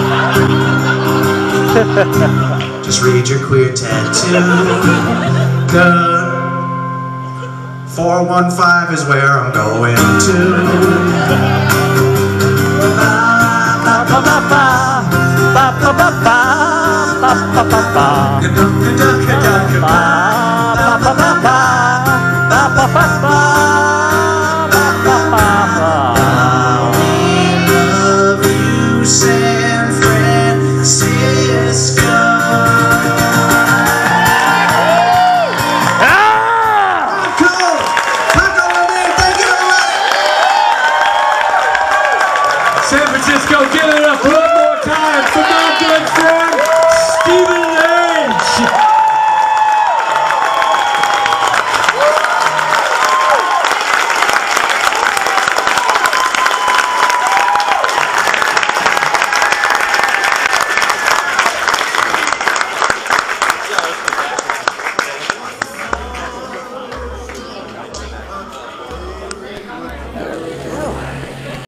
Just read your queer tattoo. Duh. 415 is where I'm going to.